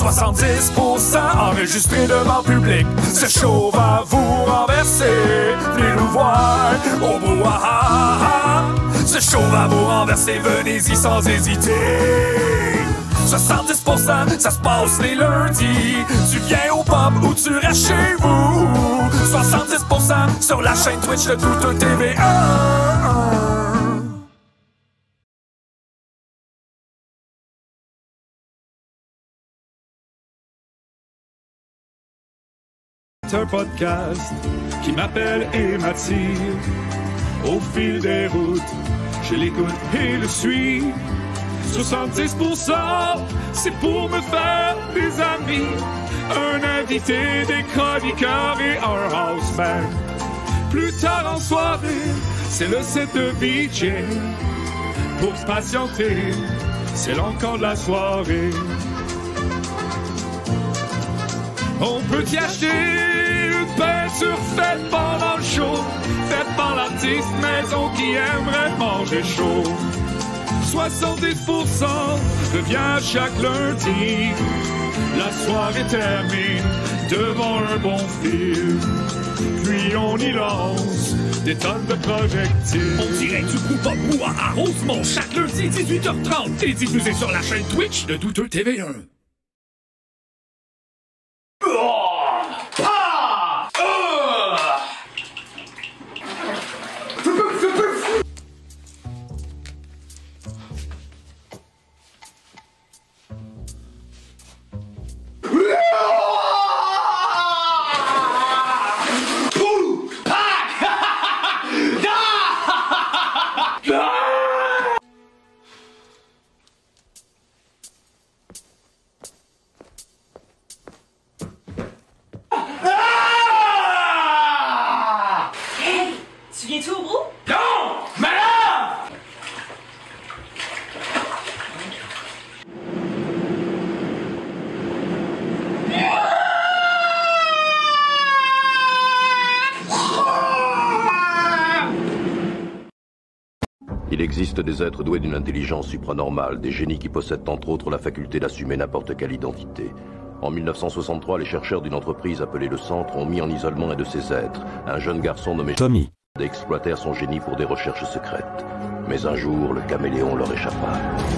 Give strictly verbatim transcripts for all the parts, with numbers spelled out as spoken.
soixante-dix pour cent enregistré devant public. Ce show va vous renverser. Venez nous voir au brouhaha. Ce show va vous renverser, venez-y sans hésiter. soixante-dix pour cent, ça se passe les lundis. Tu viens au pub ou tu restes chez vous. soixante-dix pour cent sur la chaîne Twitch de Douteux T V un. C'est un podcast qui m'appelle et m'attire. Au fil des routes, je l'écoute et le suis. soixante-dix pour cent, c'est pour me faire des amis. Un invité, des chroniqueurs et un house band. Plus tard en soirée, c'est le set de V J. Pour patienter, c'est l'encore de la soirée. On peut y acheter une peinture faite pendant le show, faite par l'artiste maison qui aimerait manger chaud. soixante-dix pour cent revient chaque lundi. La soirée termine devant un bon film. Puis on y lance des tonnes de projectiles. On dirait du coup pas bout à Rosemont chaque lundi dix-huit heures trente et diffusé sur la chaîne Twitch de Douteux T V un. Il existe des êtres doués d'une intelligence supranormale, des génies qui possèdent entre autres la faculté d'assumer n'importe quelle identité. En mille neuf cent soixante-trois, les chercheurs d'une entreprise appelée le Centre ont mis en isolement un de ces êtres, un jeune garçon nommé Tommy, et exploitèrent son génie pour des recherches secrètes. Mais un jour, le caméléon leur échappa.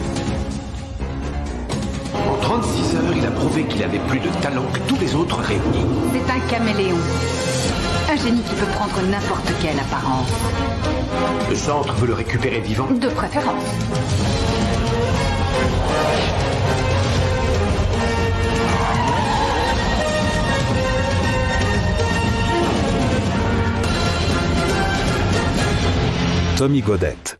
En trente-six heures, il a prouvé qu'il avait plus de talent que tous les autres réunis. C'est un caméléon. Un génie qui peut prendre n'importe quelle apparence. Le Centre veut le récupérer vivant. De préférence. Tommy Godette.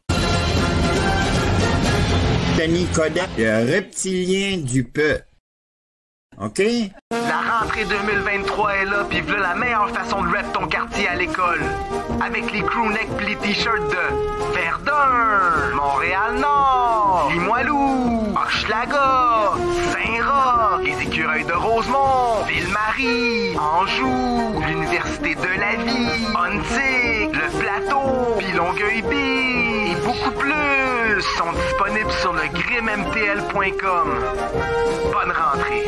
Tommy Godette, le reptilien du peu. OK? La rentrée deux mille vingt-trois est là, pis v'là la meilleure façon de rep ton quartier à l'école. Avec les crewnecks pis les t-shirts de Verdun, Montréal-Nord, Limoilou, Hochelaga, Saint-Roch, les écureuils de Rosemont, Ville-Marie, Anjou, l'Université de la Vie, Huntsic, le Plateau, pis Longueuil-B et beaucoup plus sont disponibles sur le grim m t l point com. Bonne rentrée.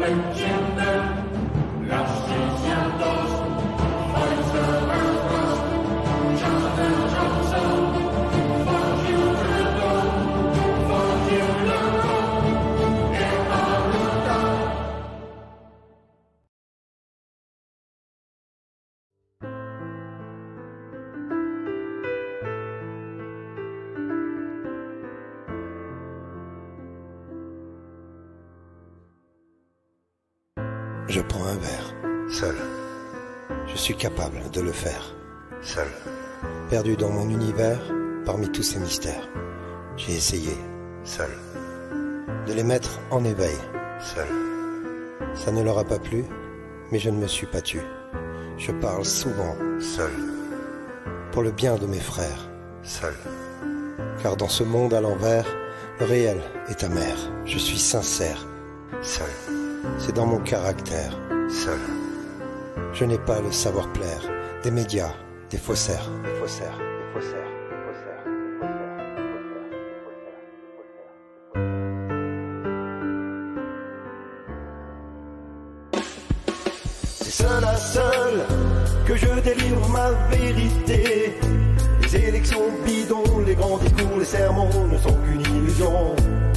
Je prends un verre. Seul. Je suis capable de le faire. Seul. Perdu dans mon univers, parmi tous ces mystères. J'ai essayé. Seul. De les mettre en éveil. Seul. Ça ne leur a pas plu, mais je ne me suis pas tu. Je parle souvent. Seul. Pour le bien de mes frères. Seul. Car dans ce monde à l'envers, le réel est amer. Je suis sincère. Seul. C'est dans mon caractère. Seul. Je n'ai pas le savoir-plaire des médias, des faussaires, des faussaires, des faussaires, des faussaires, des faussaires. C'est seul à seul que je délivre ma vérité. Les élections bidons, les grands discours, les sermons ne sont qu'une illusion.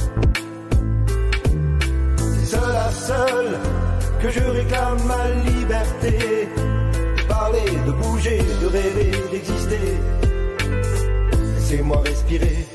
Seul à seul, que je réclame ma liberté. De parler, de bouger, de rêver, d'exister. Laissez-moi respirer.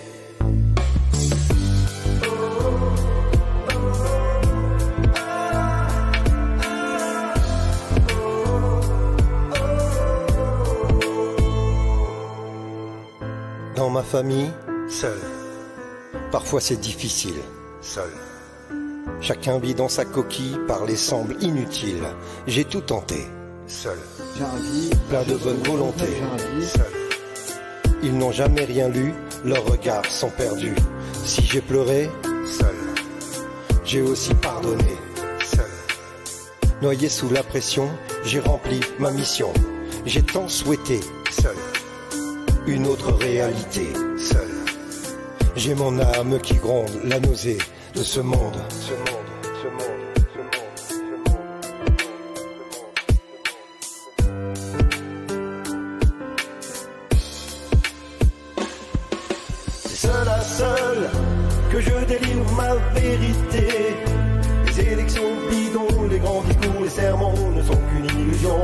Dans ma famille, seul. Parfois c'est difficile, seul. Chacun vit dans sa coquille, parler semble inutile. J'ai tout tenté, seul. J'ai envie, plein de bonne volonté, seul. Ils n'ont jamais rien lu, leurs regards sont perdus. Si j'ai pleuré, seul. J'ai aussi pardonné, seul. Noyé sous la pression, j'ai rempli ma mission. J'ai tant souhaité, seul. Une autre réalité, seul. J'ai mon âme qui gronde, la nausée de ce monde, ce monde, ce monde, ce monde, ce monde. C'est seul à seul que je délivre ma vérité. Les élections bidons, les grands discours, les sermons ne sont qu'une illusion.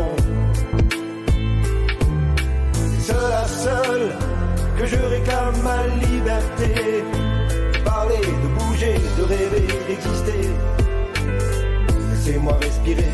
C'est seul à seul que je réclame ma liberté. Parler, de bouger, de rêver, d'exister. Laissez-moi respirer.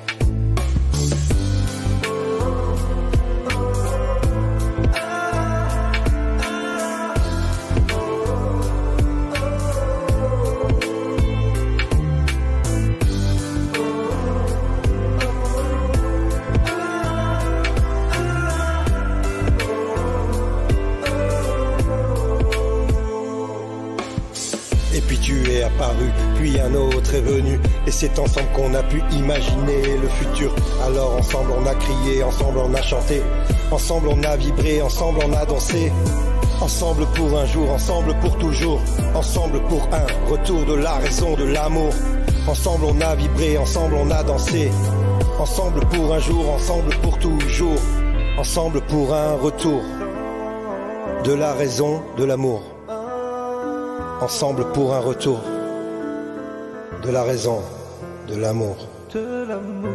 Apparu, puis un autre est venu, et c'est ensemble qu'on a pu imaginer le futur. Alors ensemble on a crié, ensemble on a chanté, ensemble on a vibré, ensemble on a dansé. Ensemble pour un jour, ensemble pour toujours, ensemble pour un retour de la raison, de l'amour. Ensemble on a vibré, ensemble on a dansé, ensemble pour un jour, ensemble pour toujours, ensemble pour un retour de la raison, de l'amour. Ensemble pour un retour de la raison, de l'amour. De l'amour.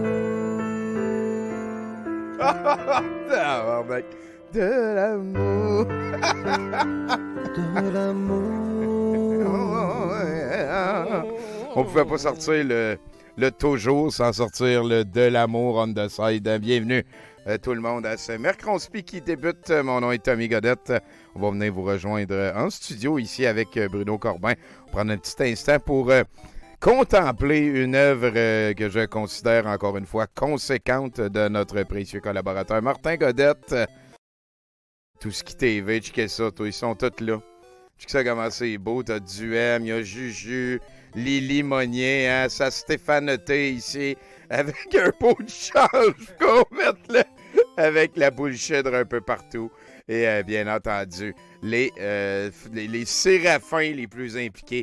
De l'amour. De l'amour. On pouvait pas sortir le, le toujours sans sortir le de l'amour on the side. Bienvenue euh, tout le monde à ce Mercredi qui débute. Mon nom est Tommy Godette. On va venir vous rejoindre en studio ici avec Bruno Corbin. On va prendre un petit instant pour euh, contempler une œuvre euh, que je considère encore une fois conséquente de notre précieux collaborateur Martin Godette. Tout ce qui T V, checkez ça, toi, ils sont tous là. Checkez ça comment c'est beau, t'as Duhem, il y a Juju, Lily Monnier, hein, sa Stéphanoté ici, avec un pot de change qu'on mette là, avec la bullshit un peu partout. Et euh, bien entendu, les, euh, les, les séraphins les plus impliqués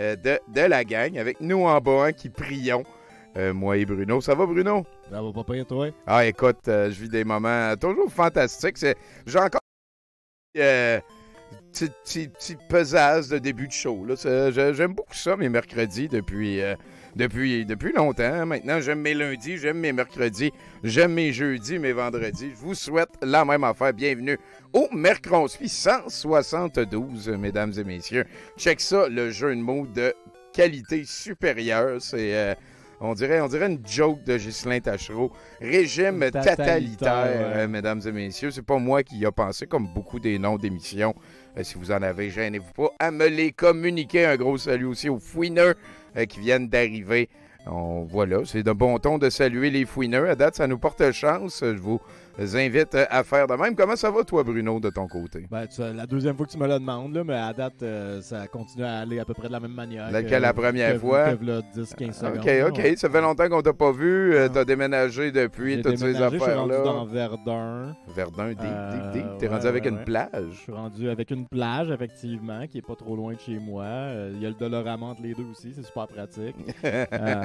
euh, de, de la gang. Avec nous en bas, hein, qui prions. Euh, moi et Bruno. Ça va, Bruno? Ça va pas pire, toi? Ah, écoute, euh, je vis des moments toujours fantastiques. C'est, j'ai encore euh, petit, petit, petit pesage de début de show. Là. C'est, j'aime beaucoup ça, mes mercredis, depuis, euh, depuis, depuis longtemps. Maintenant, j'aime mes lundis, j'aime mes mercredis, j'aime mes jeudis, mes vendredis. Je vous souhaite la même affaire. Bienvenue au Mercronspi cent soixante-douze, mesdames et messieurs. Check ça, le jeu de mots de qualité supérieure. C'est... Euh, On dirait, on dirait une joke de Ghislain Tachereau. Régime totalitaire, totalitaire ouais. euh, mesdames et messieurs. C'est pas moi qui y a pensé, comme beaucoup des noms d'émissions. Euh, si vous en avez, gênez-vous pas à me les communiquer. Un gros salut aussi aux fouineurs euh, qui viennent d'arriver. On, voilà, c'est de bon ton de saluer les fouineurs. À date, ça nous porte chance. Je vous invite à faire de même. Comment ça va, toi, Bruno, de ton côté? Ben, tu, la deuxième fois que tu me le demandes, là, mais à date, euh, ça continue à aller à peu près de la même manière. Laquelle, que, la première que, fois? Que, que dix à quinze secondes. OK, OK. Ouais. Ça fait longtemps qu'on t'a pas vu. Euh, t'as déménagé depuis J'ai toutes déménagé, ces affaires-là. Je suis rendu dans Verdun. Verdun, deep, euh, deep, deep. T'es ouais, rendu avec ouais, une ouais. plage? Je suis rendu avec une plage, effectivement, qui est pas trop loin de chez moi. Il euh, y a le Dolorama entre les deux aussi. C'est super pratique. euh...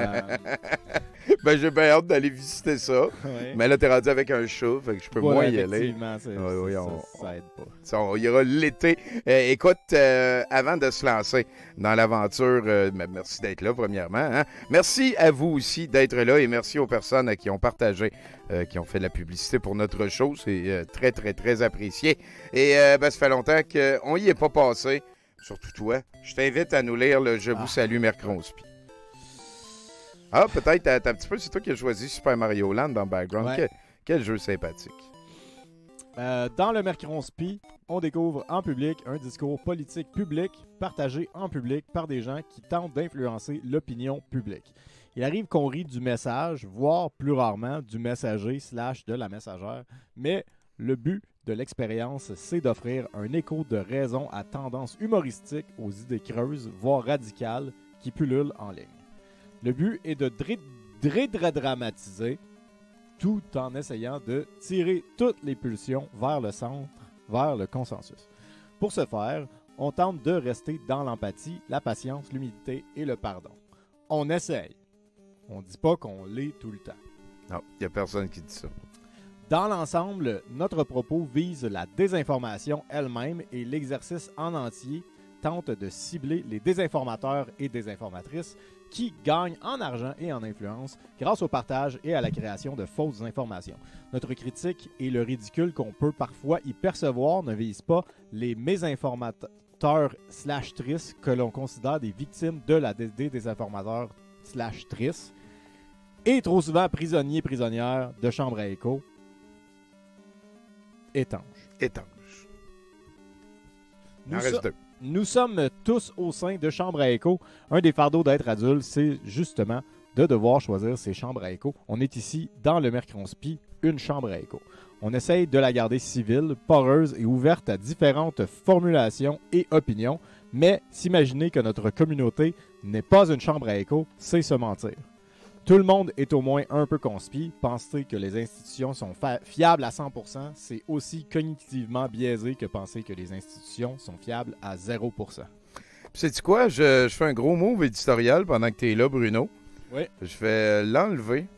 Ben, j'ai bien hâte d'aller visiter ça. Ouais. Mais là, t'es rendu avec un chat, fait que je peux voilà, moins y aller. Effectivement, c'est, oui, oui, c'est, on, ça, ça aide pas. Ça, on ira l'été. Euh, écoute, euh, avant de se lancer dans l'aventure, euh, merci d'être là, premièrement. Hein? Merci à vous aussi d'être là et merci aux personnes qui ont partagé, euh, qui ont fait de la publicité pour notre show. C'est euh, très, très, très apprécié. Et euh, ben, ça fait longtemps qu'on n'y est pas passé. Surtout toi. Je t'invite à nous lire le « Je vous ah. salue, Mercronspi ». Ah, peut-être, t'as, t'as un petit peu, c'est toi qui as choisi Super Mario Land dans le background. Ouais. Quel, quel jeu sympathique. Euh, dans le Mercronspi, on découvre en public un discours politique public partagé en public par des gens qui tentent d'influencer l'opinion publique. Il arrive qu'on rit du message, voire plus rarement du messager slash de la messagère, mais le but de l'expérience, c'est d'offrir un écho de raison à tendance humoristique aux idées creuses, voire radicales, qui pullulent en ligne. Le but est de dramatiser tout en essayant de tirer toutes les pulsions vers le centre, vers le consensus. Pour ce faire, on tente de rester dans l'empathie, la patience, l'humilité et le pardon. On essaye. On ne dit pas qu'on l'est tout le temps. Non, il n'y a personne qui dit ça. Dans l'ensemble, notre propos vise la désinformation elle-même et l'exercice en entier tente de cibler les désinformateurs et désinformatrices qui gagnent en argent et en influence grâce au partage et à la création de fausses informations. Notre critique et le ridicule qu'on peut parfois y percevoir ne visent pas les mésinformateurs slash tristes que l'on considère des victimes de la des désinformateurs slash tristes et trop souvent prisonniers prisonnières de chambres à écho étanches. Étanches. Nous, so- nous sommes tous au sein de chambres à écho. Un des fardeaux d'être adulte, c'est justement de devoir choisir ses chambres à écho. On est ici dans le Mercronspi, une chambre à écho. On essaye de la garder civile, poreuse et ouverte à différentes formulations et opinions, mais s'imaginer que notre communauté n'est pas une chambre à écho, c'est se mentir. Tout le monde est au moins un peu conspi. Penser que les institutions sont fa- fiables à cent pour cent, c'est aussi cognitivement biaisé que penser que les institutions sont fiables à zéro pour cent. Sais-tu quoi? Je, je fais un gros move éditorial pendant que tu es là, Bruno. Oui. Je vais l'enlever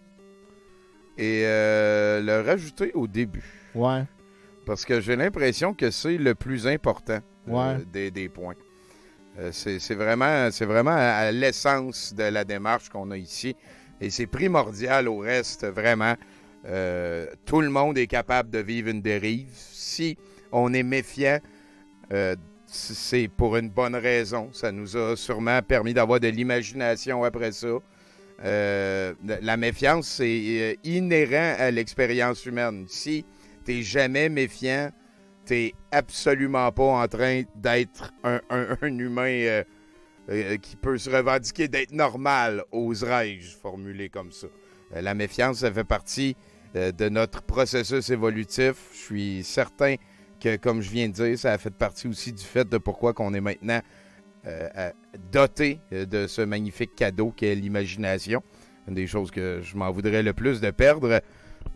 et euh, le rajouter au début. Ouais. Parce que j'ai l'impression que c'est le plus important ouais. euh, des, des points. Euh, c'est, c'est, vraiment, c'est vraiment à l'essence de la démarche qu'on a ici. Et c'est primordial au reste, vraiment. Euh, tout le monde est capable de vivre une dérive. Si on est méfiant, euh, c'est pour une bonne raison. Ça nous a sûrement permis d'avoir de l'imagination après ça. Euh, la méfiance, c'est inhérent à l'expérience humaine. Si tu n'es jamais méfiant, t'es absolument pas en train d'être un, un, un humain euh, euh, qui peut se revendiquer d'être normal, oserais-je formuler comme ça. Euh, la méfiance, ça fait partie euh, de notre processus évolutif. Je suis certain que, comme je viens de dire, ça a fait partie aussi du fait de pourquoi qu'on est maintenant euh, doté de ce magnifique cadeau qu'est l'imagination. Une des choses que je m'en voudrais le plus de perdre.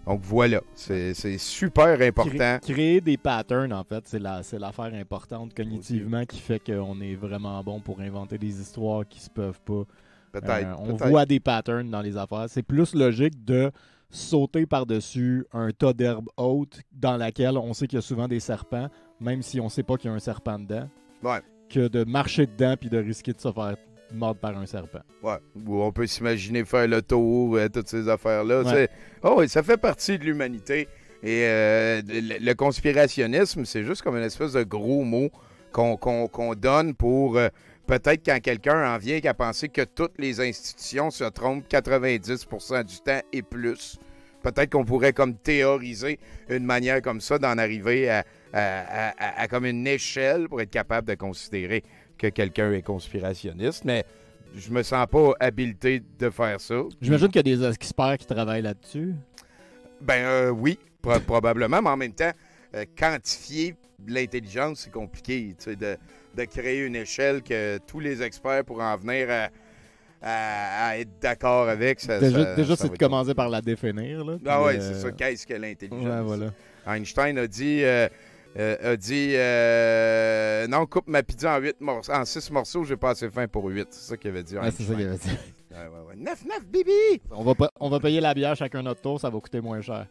Donc voilà, c'est c'est super important. Cré- créer des patterns, en fait, c'est la, c'est l'affaire importante cognitivement qui fait qu'on est vraiment bon pour inventer des histoires qui se peuvent pas. Peut-être. Euh, on peut-être. voit des patterns dans les affaires. C'est plus logique de sauter par-dessus un tas d'herbes hautes dans laquelle on sait qu'il y a souvent des serpents, même si on sait pas qu'il y a un serpent dedans, Ouais. que de marcher dedans puis de risquer de se faire mordre par un serpent. Ouais. Ou on peut s'imaginer faire le tour, euh, toutes ces affaires-là. Ouais. C'est- Oh, oui, ça fait partie de l'humanité. Et euh, le, le conspirationnisme, c'est juste comme une espèce de gros mot qu'on qu'on, qu'on donne pour euh, peut-être quand quelqu'un en vient qu'à penser que toutes les institutions se trompent quatre-vingt-dix pour cent du temps et plus. Peut-être qu'on pourrait comme théoriser une manière comme ça d'en arriver à, à, à- à- à comme une échelle pour être capable de considérer que quelqu'un est conspirationniste, mais je me sens pas habilité de faire ça. J'imagine qu'il y a des experts qui travaillent là-dessus. Ben euh, oui, pro- probablement, mais en même temps, euh, quantifier l'intelligence, c'est compliqué, tu sais, de, de créer une échelle que tous les experts pourraient en venir à, à- à être d'accord avec. Ça, Déjà, ça- déjà ça c'est va de être commencer par la définir. Là, Ah puis, oui, euh, c'est ça. Qu'est-ce que l'intelligence? Ouais, voilà. Einstein a dit, euh, euh, a dit euh, non, coupe ma pizza en huit morceaux, en six morceaux, j'ai pas assez faim pour huit. C'est ça qu'il avait dit. Ouais, c'est ça qu'il avait dit. Ouais, ouais, ouais. neuf neuf, bibi! On va, pas, on va payer la bière chacun notre tour, ça va coûter moins cher.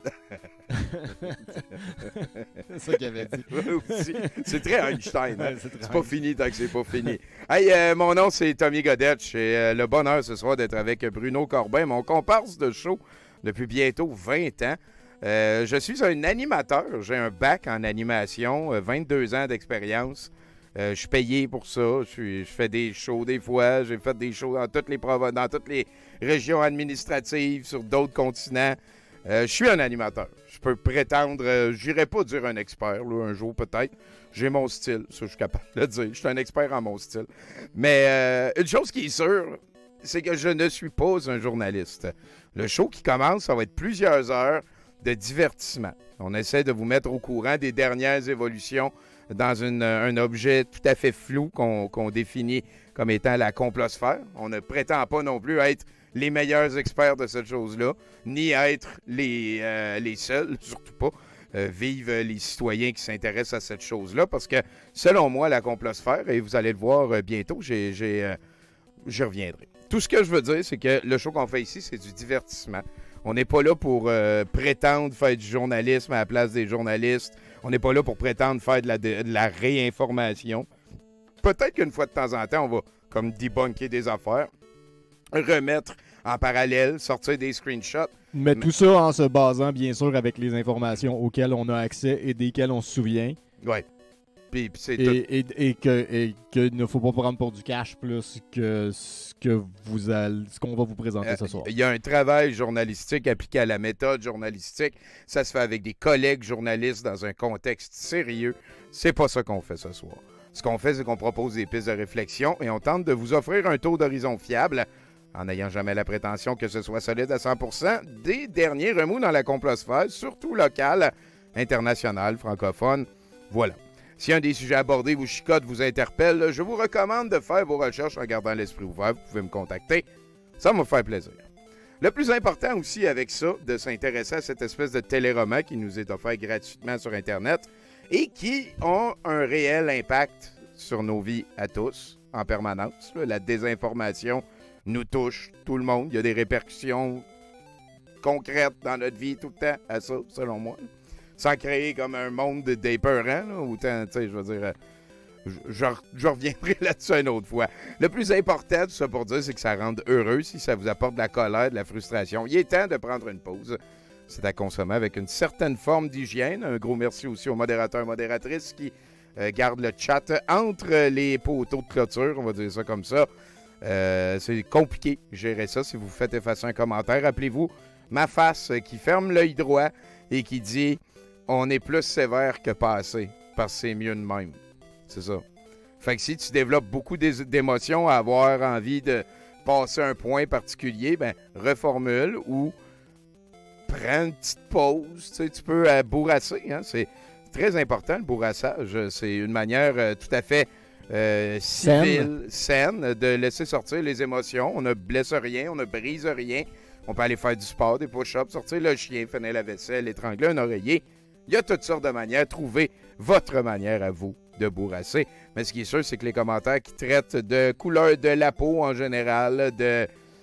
C'est ça qu'il avait dit. Aussi. C'est très Einstein. Hein? Ouais, c'est très C'est pas fini tant que c'est pas fini. Hey, euh, mon nom, c'est Tommy Godette. J'ai euh, le bonheur ce soir d'être avec Bruno Corbin, mon comparse de show depuis bientôt vingt ans. Euh, je suis un animateur. J'ai un bac en animation, euh, vingt-deux ans d'expérience. Euh, je suis payé pour ça. Je, suis- je fais des shows des fois. J'ai fait des shows dans toutes les provinces, dans toutes les régions administratives, sur d'autres continents. Euh, je suis un animateur. Je peux prétendre, euh, j'irai pas dire un expert, là, un jour peut-être. J'ai mon style, ça je suis capable de le dire. Je suis un expert en mon style. Mais euh, une chose qui est sûre, c'est que je ne suis pas un journaliste. Le show qui commence, ça va être plusieurs heures de divertissement. On essaie de vous mettre au courant des dernières évolutions dans une- un objet tout à fait flou qu'on qu'on définit comme étant la complosphère. On ne prétend pas non plus être les meilleurs experts de cette chose-là, ni être les, euh, les seuls, surtout pas. Euh, vive les citoyens qui s'intéressent à cette chose-là, parce que, selon moi, la complosphère, et vous allez le voir euh, bientôt, j'ai, j'ai, euh, j'y reviendrai. Tout ce que je veux dire, c'est que le show qu'on fait ici, c'est du divertissement. On n'est pas là pour euh, prétendre faire du journalisme à la place des journalistes. On n'est pas là pour prétendre faire de la, de, de la réinformation. Peut-être qu'une fois de temps en temps, on va comme debunker des affaires, remettre en parallèle, sortir des screenshots. Mais tout ça en se basant, bien sûr, avec les informations auxquelles on a accès et desquelles on se souvient. Oui. Puis, puis c'est et, tout. et, et que et qu'il ne faut pas prendre pour du cash plus que ce que vous allez, ce qu'on va vous présenter Euh, ce soir. Il y a un travail journalistique appliqué à la méthode journalistique. Ça se fait avec des collègues journalistes dans un contexte sérieux. C'est pas ça qu'on fait ce soir. Ce qu'on fait, c'est qu'on propose des pistes de réflexion et on tente de vous offrir un taux d'horizon fiable, en n'ayant jamais la prétention que ce soit solide à cent pour cent, des derniers remous dans la complosphère, surtout locale, internationale, francophone. Voilà. Si un des sujets abordés vous chicote, vous interpelle, je vous recommande de faire vos recherches en gardant l'esprit ouvert. Vous pouvez me contacter. Ça va me faire plaisir. Le plus important aussi avec ça, de s'intéresser à cette espèce de téléroman qui nous est offert gratuitement sur Internet et qui ont un réel impact sur nos vies à tous, en permanence. Là, la désinformation nous touche, tout le monde. Il y a des répercussions concrètes dans notre vie tout le temps à ça, selon moi. Sans créer comme un monde d'épeurants, là, autant, tu sais, je veux dire, euh, je, je, je reviendrai là-dessus une autre fois. Le plus important, tout ça pour dire, c'est que ça rende heureux si ça vous apporte de la colère, de la frustration. Il est temps de prendre une pause. C'est à consommer avec une certaine forme d'hygiène. Un gros merci aussi aux modérateurs et modératrices qui euh, gardent le chat entre les poteaux de clôture, on va dire ça comme ça. Euh, c'est compliqué de gérer ça. Si vous faites effacer un commentaire, rappelez-vous ma face qui ferme l'œil droit et qui dit « On est plus sévère que passé, parce que c'est mieux de même. » C'est ça. Fait que si tu développes beaucoup d'é- d'émotions à avoir envie de passer un point particulier, ben reformule ou prends une petite pause. Tu sais, tu peux euh, bourrasser. Hein? C'est très important, le bourrassage. C'est une manière euh, tout à fait euh, civile, saine. saine, de laisser sortir les émotions. On ne blesse rien, on ne brise rien. On peut aller faire du sport, des push-ups, sortir le chien, finir la vaisselle, étrangler un oreiller. Il y a toutes sortes de manières. Trouvez votre manière à vous de bourrasser. Mais ce qui est sûr, c'est que les commentaires qui traitent de couleur de la peau en général, de...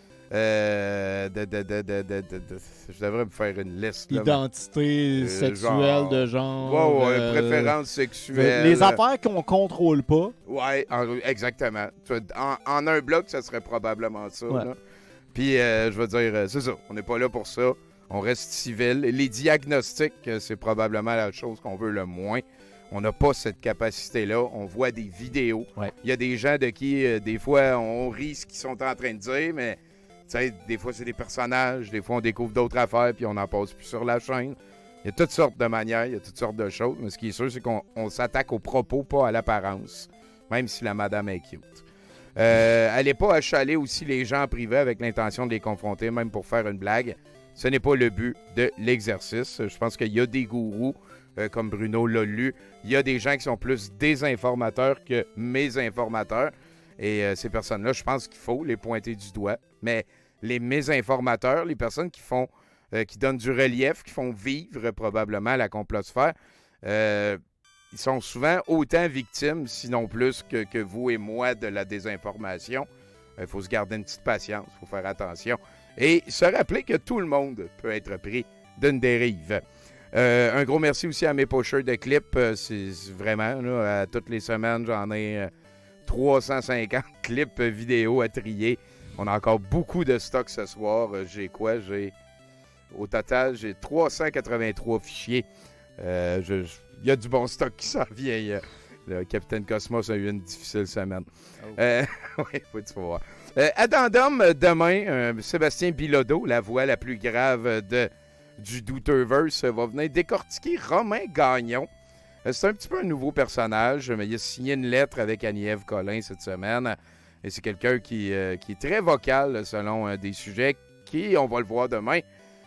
Euh, de, de, de, de, de, de, de je devrais me faire une liste. Là, Identité euh, sexuelle genre, de genre. Ouais, ouais, euh, préférence sexuelle. Les affaires qu'on contrôle pas. Ouais, en, exactement. En, en un bloc, ça serait probablement ça. Ouais. Puis, euh, je veux dire, c'est ça. On n'est pas là pour ça. On reste civil. Les diagnostics, c'est probablement la chose qu'on veut le moins. On n'a pas cette capacité-là. On voit des vidéos. Il ouais. y a des gens de qui, euh, des fois, on rit ce qu'ils sont en train de dire, mais... Tu sais, des fois, c'est des personnages, des fois, on découvre d'autres affaires, puis on n'en passe plus sur la chaîne. Il y a toutes sortes de manières, il y a toutes sortes de choses, mais ce qui est sûr, c'est qu'on on s'attaque aux propos, pas à l'apparence, même si la madame est cute. Euh, allez pas achaler aussi les gens en privé avec l'intention de les confronter, même pour faire une blague. Ce n'est pas le but de l'exercice. Je pense qu'il y a des gourous, euh, comme Bruno l'a lu. Il y a des gens qui sont plus désinformateurs que mésinformateurs. Et euh, ces personnes-là, je pense qu'il faut les pointer du doigt. Mais les mésinformateurs, les personnes qui font, euh, qui donnent du relief, qui font vivre probablement la complosphère, euh, ils sont souvent autant victimes, sinon plus, que, que vous et moi de la désinformation. Il euh, faut se garder une petite patience, il faut faire attention. Et se rappeler que tout le monde peut être pris d'une dérive. Euh, un gros merci aussi à mes pocheurs de clips. Euh, c'est vraiment, là, à toutes les semaines, j'en ai... Euh, trois cent cinquante clips vidéo à trier. On a encore beaucoup de stock ce soir. J'ai quoi? J'ai Au total, j'ai trois cent quatre-vingt-trois fichiers. Euh, je, je, il y a du bon stock qui s'en vient. Le Capitaine Cosmos a eu une difficile semaine. Oh. Euh, oui, faut tu voir. Euh, addendum, demain, euh, Sébastien Bilodeau, la voix la plus grave de, du Douterverse, va venir décortiquer Romain Gagnon. C'est un petit peu un nouveau personnage, mais il a signé une lettre avec Annie-Ève Collin cette semaine. Et c'est quelqu'un qui, euh, qui est très vocal selon euh, des sujets qui, on va le voir demain,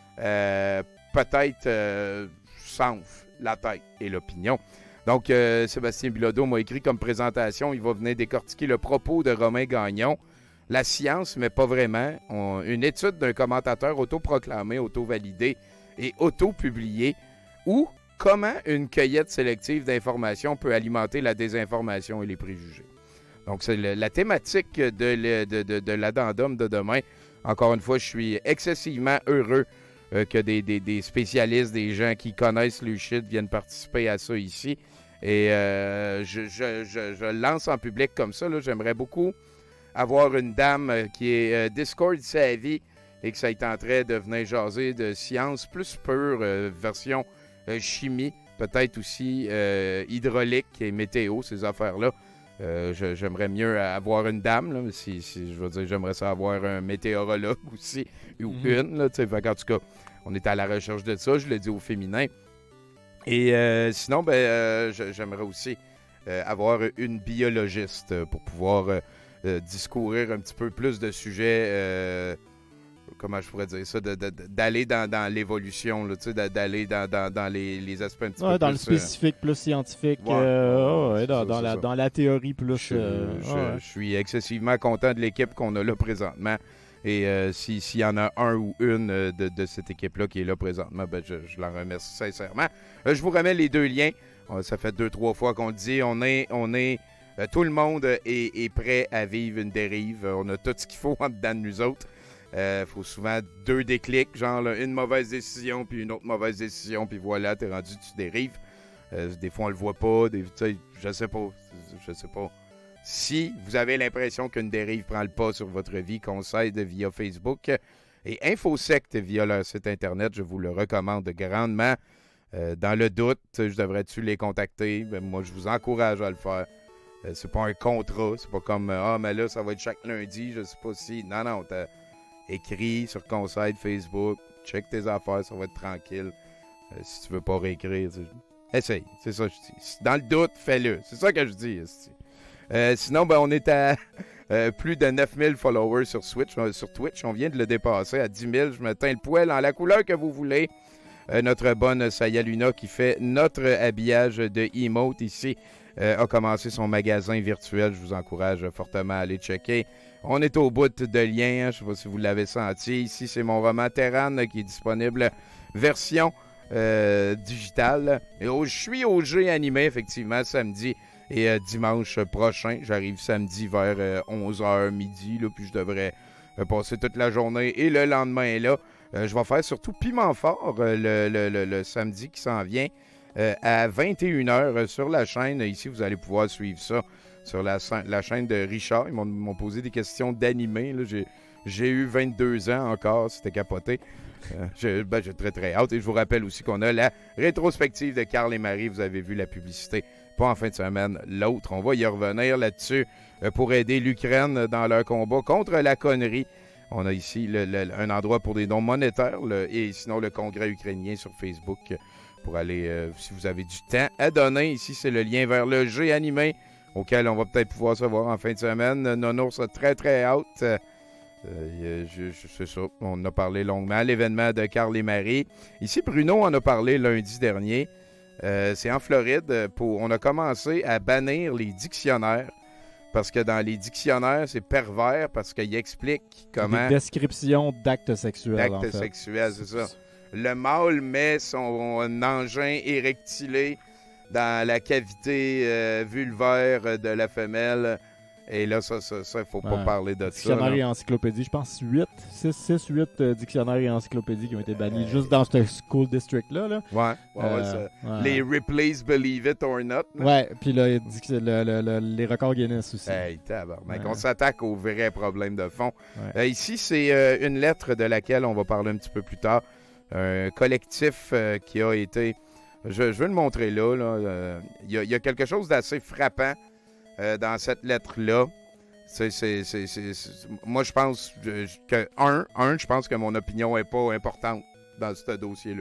euh, peut-être euh, s'enfle la tête et l'opinion. Donc, euh, Sébastien Bilodeau m'a écrit comme présentation, il va venir décortiquer le propos de Romain Gagnon. La science, mais pas vraiment. On, une étude d'un commentateur autoproclamé, auto-validé et auto-publié où... Comment une cueillette sélective d'informations peut alimenter la désinformation et les préjugés. Donc, c'est le, la thématique de, le, de, de, de l'addendum de demain. Encore une fois, je suis excessivement heureux euh, que des, des, des spécialistes, des gens qui connaissent le shit viennent participer à ça ici. Et euh, je, je, je, je lance en public comme ça. Là. J'aimerais beaucoup avoir une dame qui est euh, Discord savvy et que ça tenterait de venir jaser de science plus pure, euh, version... Euh, chimie, peut-être aussi euh, hydraulique et météo, ces affaires-là. Euh, je, j'aimerais mieux avoir une dame, là, si, si, je veux dire, j'aimerais ça avoir un météorologue aussi, ou mm-hmm. une, là, tu sais, en tout cas, on est à la recherche de ça, je l'ai dit au féminin. Et euh, sinon, ben, euh, j'aimerais aussi euh, avoir une biologiste pour pouvoir euh, euh, discourir un petit peu plus de sujets... Euh, comment je pourrais dire ça, de, de, d'aller dans, dans l'évolution, là, d'aller dans, dans, dans les, les aspects un petit ouais, peu dans plus... le spécifique, euh... plus scientifique, ouais, euh, ouais, ouais, dans, ça, dans, la, dans la théorie plus... Je, euh, je, ouais. je suis excessivement content de l'équipe qu'on a là présentement. Et euh, si, s'il y en a un ou une de, de cette équipe-là qui est là présentement, ben je, je l'en remercie sincèrement. Euh, je vous remets les deux liens. Euh, ça fait deux, trois fois qu'on le dit. On est... On est euh, tout le monde est, est prêt à vivre une dérive. On a tout ce qu'il faut en dedans de nous autres. Il euh, faut souvent deux déclics, genre là, une mauvaise décision, puis une autre mauvaise décision, puis voilà, t'es rendu, tu dérives. Euh, des fois, on le voit pas, des, je sais pas, je sais pas. Si vous avez l'impression qu'une dérive prend le pas sur votre vie, conseil via Facebook et InfoSect via leur site Internet, je vous le recommande grandement. Euh, dans le doute, je devrais-tu les contacter? Ben, moi, je vous encourage à le faire. Euh, c'est pas un contrat, c'est pas comme « Ah, mais là, ça va être chaque lundi, je sais pas si... » Non, non, t'as... Écris sur conseil Facebook, check tes affaires, ça va être tranquille. Euh, si tu veux pas réécrire, essaye, c'est ça que je dis. Dans le doute, fais-le. C'est ça que je dis. Euh, sinon, ben, on est à euh, plus de neuf mille followers sur Switch, euh, sur Twitch. On vient de le dépasser à dix mille. Je me teins le poil en la couleur que vous voulez. Euh, notre bonne Saya Luna qui fait notre habillage de emote ici euh, a commencé son magasin virtuel. Je vous encourage fortement à aller checker. On est au bout de liens, hein, je ne sais pas si vous l'avez senti. Ici, c'est mon roman Terran qui est disponible version euh, digitale. Et oh, je suis au G animé, effectivement, samedi et euh, dimanche prochain. J'arrive samedi vers euh, onze heures midi, là, puis je devrais euh, passer toute la journée et le lendemain là. Euh, je vais faire surtout Piment Fort euh, le, le, le, le samedi qui s'en vient euh, à vingt et une heures sur la chaîne. Ici, vous allez pouvoir suivre ça sur la, la chaîne de Richard. Ils m'ont, m'ont posé des questions d'animé. Là. J'ai, j'ai eu vingt-deux ans encore, c'était capoté. Euh, j'ai, ben, j'ai très très hâte. Et je vous rappelle aussi qu'on a la rétrospective de Carl et Marie. Vous avez vu la publicité, pas en fin de semaine, l'autre. On va y revenir là-dessus euh, pour aider l'Ukraine dans leur combat contre la connerie. On a ici le, le, un endroit pour des dons monétaires le, et sinon le congrès ukrainien sur Facebook pour aller, euh, si vous avez du temps à donner. Ici, c'est le lien vers le G animé auquel on va peut-être pouvoir se voir en fin de semaine. Nonours a très, très hâte. Euh, je, je, c'est ça, on en a parlé longuement. L'événement de Carl et Marie. Ici, Bruno en a parlé lundi dernier. Euh, c'est en Floride. Pour, on a commencé à bannir les dictionnaires. Parce que dans les dictionnaires, c'est pervers, parce qu'il explique comment... Des descriptions d'actes sexuels, D'actes en fait. sexuels, c'est ça. Le mâle met son engin érectilé dans la cavité euh, vulvaire de la femelle. Et là, ça, ça, ça, il ne faut pas ouais. parler de Dictionnaire ça. Dictionnaire et encyclopédie, je pense huit, six, six, huit euh, dictionnaires et encyclopédies qui ont été bannis euh... juste dans ce school district-là. Là. Ouais, ouais, euh, ouais, ça. ouais. Les Ripley's Believe It or Not. Là. Ouais, puis là, le, le, le, les records Guinness aussi. Hey, tabarnak. Ouais. On s'attaque aux vrais problèmes de fond. Ouais. Euh, ici, c'est euh, une lettre de laquelle on va parler un petit peu plus tard. Un collectif euh, qui a été... Je, je veux le montrer là. Il là. euh, y, y a quelque chose d'assez frappant euh, dans cette lettre-là. C'est, c'est, c'est, c'est, c'est, moi, je pense que, un, un, je pense que mon opinion n'est pas importante dans ce dossier-là.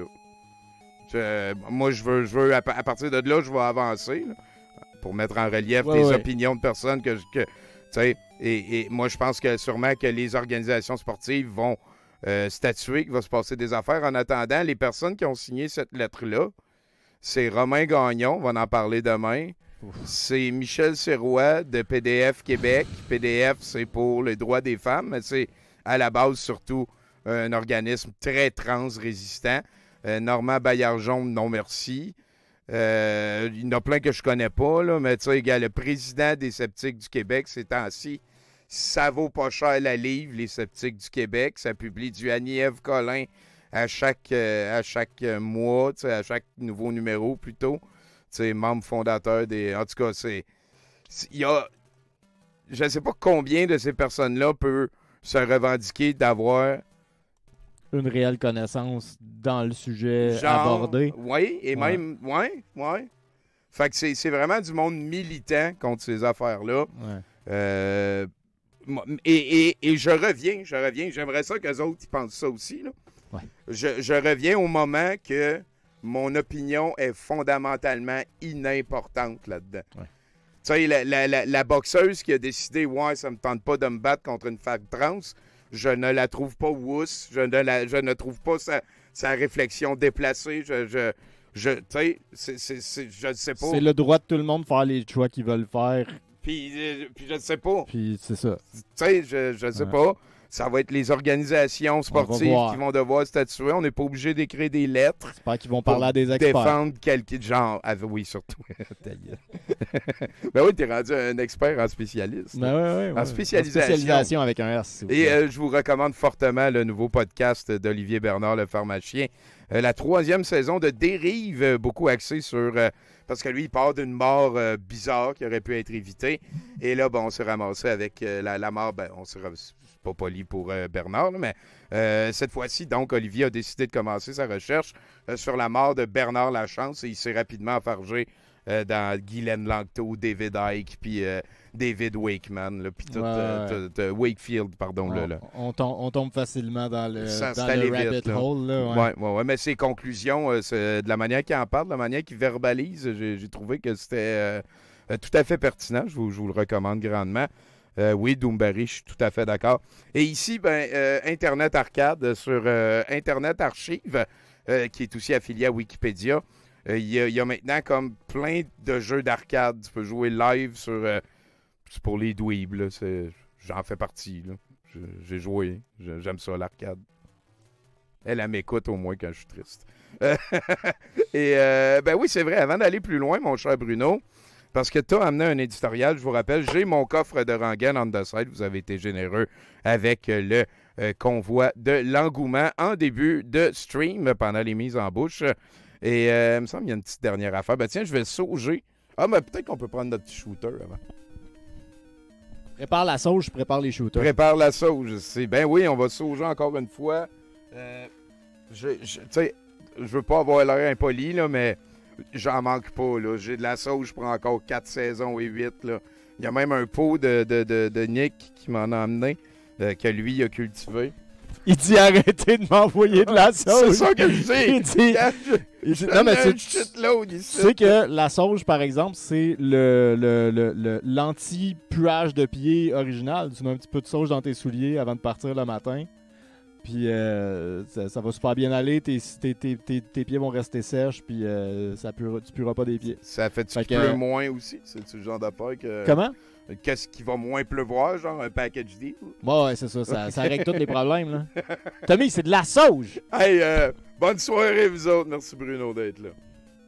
Je, moi, je veux, je veux à, à partir de là, je vais avancer là, pour mettre en relief ouais, des ouais. opinions de personnes que, que tu sais, et, et moi, je pense que sûrement que les organisations sportives vont euh, statuer, qu'il va se passer des affaires. En attendant, les personnes qui ont signé cette lettre-là, c'est Romain Gagnon, on va en parler demain. Ouf. C'est Michel Sirois de P D F Québec. P D F, c'est pour les droits des femmes, mais c'est à la base surtout un organisme très trans-résistant. Euh, Normand Baillargeon, non merci. Euh, il y en a plein que je connais pas, là, mais tu sais, le président des Sceptiques du Québec, ces temps-ci, ça vaut pas cher la livre, les Sceptiques du Québec. Ça publie du Annie-Ève Collin à chaque, euh, à chaque mois, à chaque nouveau numéro plutôt. C'est membre fondateur des... En tout cas, c'est... Il y a... Je ne sais pas combien de ces personnes-là peuvent se revendiquer d'avoir... Une réelle connaissance dans le sujet genre, abordé. Oui, et ouais. même... Oui, oui. Fait que c'est, c'est vraiment du monde militant contre ces affaires-là. Ouais. Euh, et, et, et je reviens, je reviens. J'aimerais ça qu'eux autres ils pensent ça aussi. Là. Ouais. Je, je reviens au moment que... Mon opinion est fondamentalement inimportante là-dedans. Ouais. Tu sais, la, la, la, la boxeuse qui a décidé « Ouais, ça me tente pas de me battre contre une femme trans », je ne la trouve pas wousse, je ne, la, je ne trouve pas sa, sa réflexion déplacée, je... je, je tu sais, c'est, c'est, c'est, je ne sais pas. C'est le droit de tout le monde de faire les choix qu'ils veulent faire. Puis, euh, puis je ne sais pas. Puis c'est ça. Tu sais, je ne sais ouais. pas. Ça va être les organisations sportives qui vont devoir statuer. On n'est pas obligé d'écrire des lettres. J'espère qu'ils vont parler à des experts. Défendre quelqu'un de genre. Ah, oui, surtout. Ben oui, t'es rendu un expert en spécialiste. Ben oui, oui. En ouais. spécialisation. En spécialisation avec un S. Et euh, je vous recommande fortement le nouveau podcast d'Olivier Bernard, le pharmacien. Euh, la troisième saison de Dérive, euh, beaucoup axée sur... Euh, parce que lui, il part d'une mort euh, bizarre qui aurait pu être évitée. Et là, bon, on s'est ramassé avec euh, la, la mort... Ben, on s'est ramassé... pas poli pour euh, Bernard, là, mais euh, cette fois-ci, donc, Olivier a décidé de commencer sa recherche euh, sur la mort de Bernard Lachance et il s'est rapidement enfargé euh, dans Guylaine Langto, David Icke, puis euh, David Wakeman, puis tout, ouais, euh, tout, euh, Wakefield, pardon. On, là, là. On, tombe, on tombe facilement dans le, Ça, dans le rabbit vite, là. hole. Là, ouais. Ouais, ouais, ouais, mais ses conclusions, euh, c'est, de la manière qu'il en parle, de la manière qu'il verbalise, j'ai, j'ai trouvé que c'était euh, tout à fait pertinent. Je vous, je vous le recommande grandement. Euh, oui, Doomberry, je suis tout à fait d'accord. Et ici, ben, euh, Internet Arcade sur euh, Internet Archive, euh, qui est aussi affilié à Wikipédia. euh, il, y a, il y a maintenant comme plein de jeux d'arcade. Tu peux jouer live sur... Euh, c'est pour les dweebs, là. C'est, j'en fais partie, là. Je, j'ai joué. Je, j'aime ça, l'arcade. Elle, elle m'écoute au moins quand je suis triste. Et euh, ben oui, c'est vrai. Avant d'aller plus loin, mon cher Bruno, parce que tu as amené un éditorial, je vous rappelle, j'ai mon coffre de Rangan on the side. Vous avez été généreux avec le euh, convoi de l'engouement en début de stream pendant les mises en bouche. Et euh, il me semble qu'il y a une petite dernière affaire. Ben tiens, je vais sauger. Ah, mais peut-être qu'on peut prendre notre petit shooter avant. Prépare la sauge, je prépare les shooters. Prépare la sauge, c'est ben oui, on va sauger encore une fois. Euh, je, je, tu sais, je veux pas avoir l'air impoli, là, mais j'en manque pas, là. J'ai de la sauge pour encore quatre saisons et huit, là. Il y a même un pot de, de, de, de Nick qui m'en a amené, euh, que lui a cultivé. Il dit arrêtez de m'envoyer de la sauge. C'est ça que je dis. Il dit... je, il dit non, mais tu, tu ici. sais que la sauge, par exemple, c'est le, le, le, le, l'anti-puage de pied original. Tu mets un petit peu de sauge dans tes souliers avant de partir le matin. Puis euh, ça, ça va super bien aller. Tes, tes, tes, tes, tes pieds vont rester sèches. Puis euh, ça pure, tu pueras pas des pieds. Ça fait-tu fait qu'il que, pleut moins aussi? C'est-tu le genre d'affaire que... Comment? Qu'est-ce qui va moins pleuvoir, genre un package deal? Ouais, ouais, c'est ça, ça. Ça règle tous les problèmes, là. Tommy, c'est de la sauge! Hey, euh, bonne soirée, vous autres. Merci, Bruno, d'être là.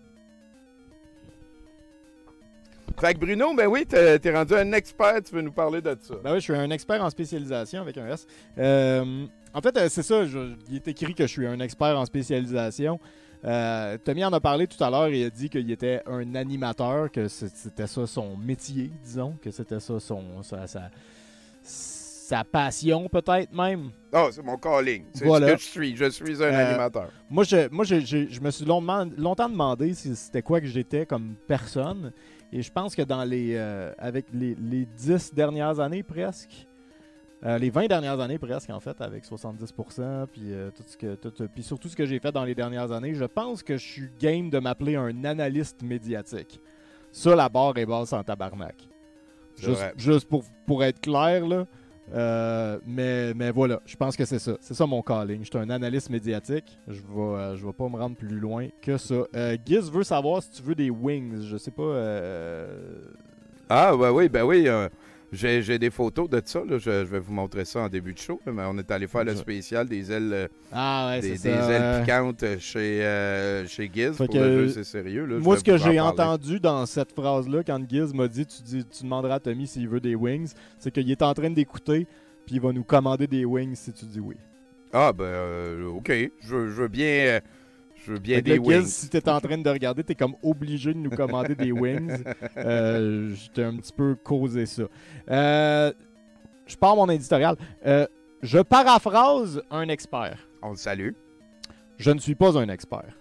Fait que Bruno, ben oui, t'es, t'es rendu un expert. Tu veux nous parler de ça? Ben oui, je suis un expert en spécialisation avec un S. Euh, en fait, c'est ça. Je, il est écrit que je suis un expert en spécialisation. Euh, Tommy en a parlé tout à l'heure, il a dit qu'il était un animateur, que c'était ça son métier, disons, que c'était ça son sa, sa, sa passion peut-être même. Ah, oh, c'est mon calling, c'est voilà. ce que je suis, je suis un euh, animateur. Moi, je, moi je, je, je me suis longtemps, longtemps demandé si c'était quoi que j'étais comme personne, et je pense que dans les euh, avec les, les dix dernières années presque, Euh, les vingt dernières années presque, en fait, avec soixante-dix pour cent, puis euh, tout ce que, tout, puis surtout ce que j'ai fait dans les dernières années, je pense que je suis game de m'appeler un analyste médiatique. Ça, la barre est basse en tabarnak. Juste, juste pour, pour être clair, là. Euh, mais, mais voilà, je pense que c'est ça. C'est ça mon calling. Je suis un analyste médiatique. Je vais, euh, je vais pas me rendre plus loin que ça. Euh, Giz veut savoir si tu veux des wings. Je sais pas... Euh... Ah, ben oui, ben oui... Euh... J'ai, j'ai des photos de ça, là. Je, je vais vous montrer ça en début de show. Mais on est allé faire le spécial des ailes, ah ouais, des, c'est des ça, ailes ouais. piquantes chez, euh, chez Giz. Pour que, le jeu, c'est sérieux. Là. Moi, ce que j'ai entendu dans cette phrase-là, quand Giz m'a dit tu, dis tu demanderas à Tommy s'il veut des wings, c'est qu'il est en train d'écouter, puis il va nous commander des wings si tu dis oui. Ah, ben, euh, OK. Je veux, je veux bien... Euh, Je veux bien fait des le wings. Giz, si t'es en train de regarder, t'es comme obligé de nous commander des wings. Euh, je t'ai un petit peu causé ça. Euh, je pars mon éditorial. Euh, je paraphrase un expert. On le salue. Je ne suis pas un expert.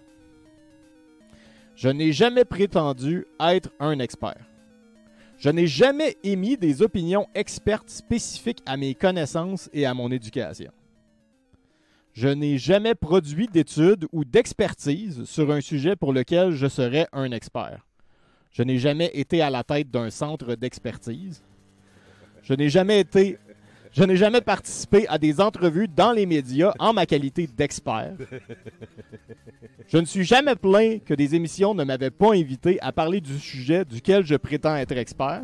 Je n'ai jamais prétendu être un expert. Je n'ai jamais émis des opinions expertes spécifiques à mes connaissances et à mon éducation. Je n'ai jamais produit d'études ou d'expertise sur un sujet pour lequel je serais un expert. Je n'ai jamais été à la tête d'un centre d'expertise. Je n'ai jamais été, je n'ai jamais participé à des entrevues dans les médias en ma qualité d'expert. Je ne suis jamais plaint que des émissions ne m'avaient pas invité à parler du sujet duquel je prétends être expert.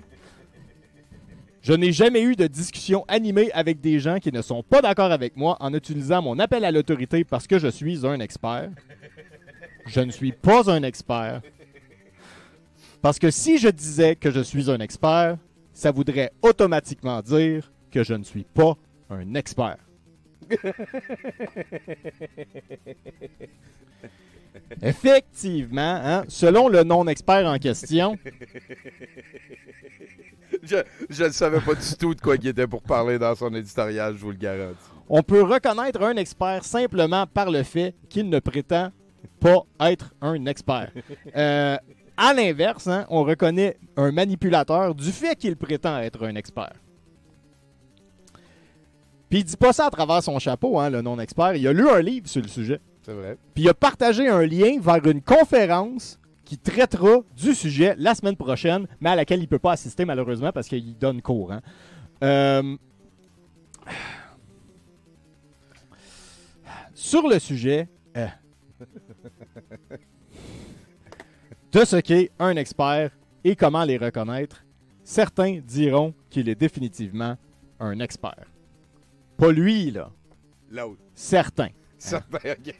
Je n'ai jamais eu de discussion animée avec des gens qui ne sont pas d'accord avec moi en utilisant mon appel à l'autorité parce que je suis un expert. Je ne suis pas un expert. Parce que si je disais que je suis un expert, ça voudrait automatiquement dire que je ne suis pas un expert. Effectivement, hein, selon le non-expert en question... Je ne savais pas du tout de quoi il était pour parler dans son éditorial, je vous le garantis. On peut reconnaître un expert simplement par le fait qu'il ne prétend pas être un expert. Euh, à l'inverse, hein, on reconnaît un manipulateur du fait qu'il prétend être un expert. Puis il dit pas ça à travers son chapeau, hein, le non-expert. Il a lu un livre sur le sujet. C'est vrai. Puis il a partagé un lien vers une conférence qui traitera du sujet la semaine prochaine, mais à laquelle il ne peut pas assister malheureusement parce qu'il donne cours. Hein. Euh... Sur le sujet... Euh... de ce qu'est un expert et comment les reconnaître, certains diront qu'il est définitivement un expert. Pas lui, là. L'autre. Certains. Certains, OK.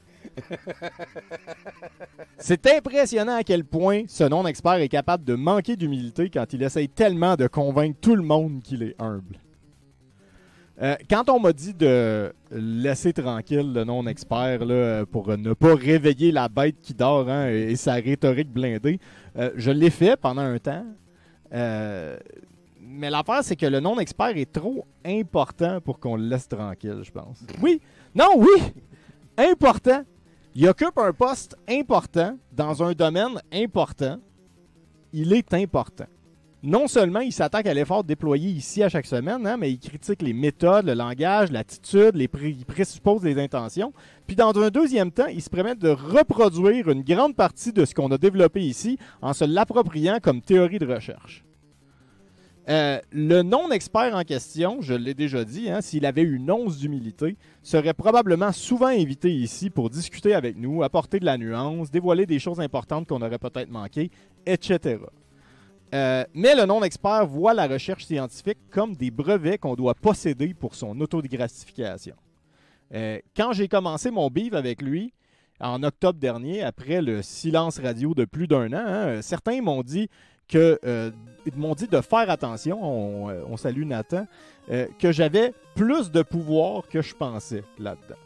C'est impressionnant à quel point ce non-expert est capable de manquer d'humilité quand il essaye tellement de convaincre tout le monde qu'il est humble. Euh, quand on m'a dit de laisser tranquille le non-expert là, pour ne pas réveiller la bête qui dort hein, et, et sa rhétorique blindée, euh, je l'ai fait pendant un temps. Euh, mais l'affaire, c'est que le non-expert est trop important pour qu'on le laisse tranquille, je pense. Oui! Non, oui! Important! Il occupe un poste important dans un domaine important. Il est important. Non seulement il s'attaque à l'effort déployé ici à chaque semaine, hein, mais il critique les méthodes, le langage, l'attitude, les pré- il présuppose les intentions. Puis dans un deuxième temps, il se permet de reproduire une grande partie de ce qu'on a développé ici en se l'appropriant comme théorie de recherche. Euh, le non-expert en question, je l'ai déjà dit, hein, s'il avait une once d'humilité, serait probablement souvent invité ici pour discuter avec nous, apporter de la nuance, dévoiler des choses importantes qu'on aurait peut-être manquées, et cetera. Euh, mais le non-expert voit la recherche scientifique comme des brevets qu'on doit posséder pour son autogratification. Euh, quand j'ai commencé mon beef avec lui, en octobre dernier, après le silence radio de plus d'un an, hein, certains m'ont dit que euh, ils m'ont dit de faire attention, on, euh, on salue Nathan, euh, que j'avais plus de pouvoir que je pensais là-dedans.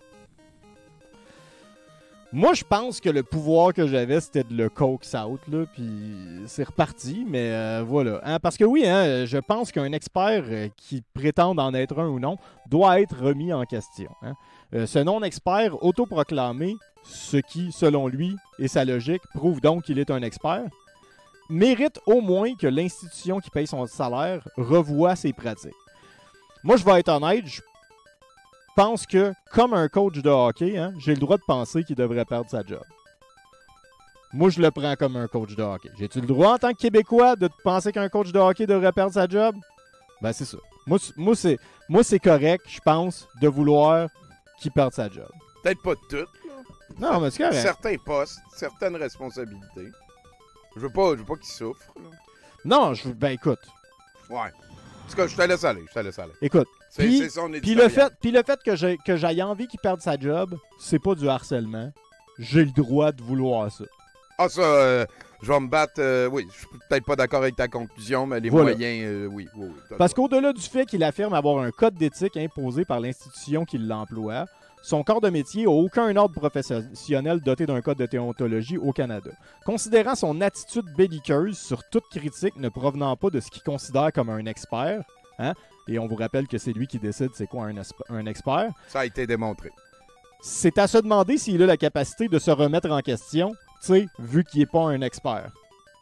Moi, je pense que le pouvoir que j'avais, c'était de le coax out, là, puis c'est reparti, mais euh, voilà. Hein, parce que oui, hein, je pense qu'un expert euh, qui prétende en être un ou non doit être remis en question. Hein. Euh, ce non-expert autoproclamé, ce qui, selon lui et sa logique, prouve donc qu'il est un expert, mérite au moins que l'institution qui paye son salaire revoie ses pratiques. Moi, je vais être honnête, je pense que, comme un coach de hockey, hein, j'ai le droit de penser qu'il devrait perdre sa job. Moi, je le prends comme un coach de hockey. J'ai-tu le droit, en tant que Québécois, de penser qu'un coach de hockey devrait perdre sa job? Ben, c'est ça. Moi, moi, c'est, moi, c'est correct, je pense, de vouloir qu'il perde sa job. Peut-être pas toutes. Non, mais c'est correct. Certains postes, certaines responsabilités. Je veux pas, je veux pas qu'il souffre. Là. Non, je, ben écoute. Ouais. En tout cas, je te laisse aller, je te laisse aller. Écoute. C'est, puis, c'est son puis le fait, puis le fait que, j'ai, que j'aille envie qu'il perde sa job, c'est pas du harcèlement. J'ai le droit de vouloir ça. Ah ça, euh, je vais me battre, euh, oui, je suis peut-être pas d'accord avec ta conclusion, mais les voilà. moyens, euh, oui. oui, oui Parce qu'au-delà du fait qu'il affirme avoir un code d'éthique imposé par l'institution qui l'emploie, son corps de métier n'a aucun ordre professionnel doté d'un code de déontologie au Canada. Considérant son attitude belliqueuse sur toute critique ne provenant pas de ce qu'il considère comme un expert, hein, et on vous rappelle que c'est lui qui décide c'est quoi un, esp- un expert. Ça a été démontré. C'est à se demander s'il a la capacité de se remettre en question, tu sais, vu qu'il n'est pas un expert.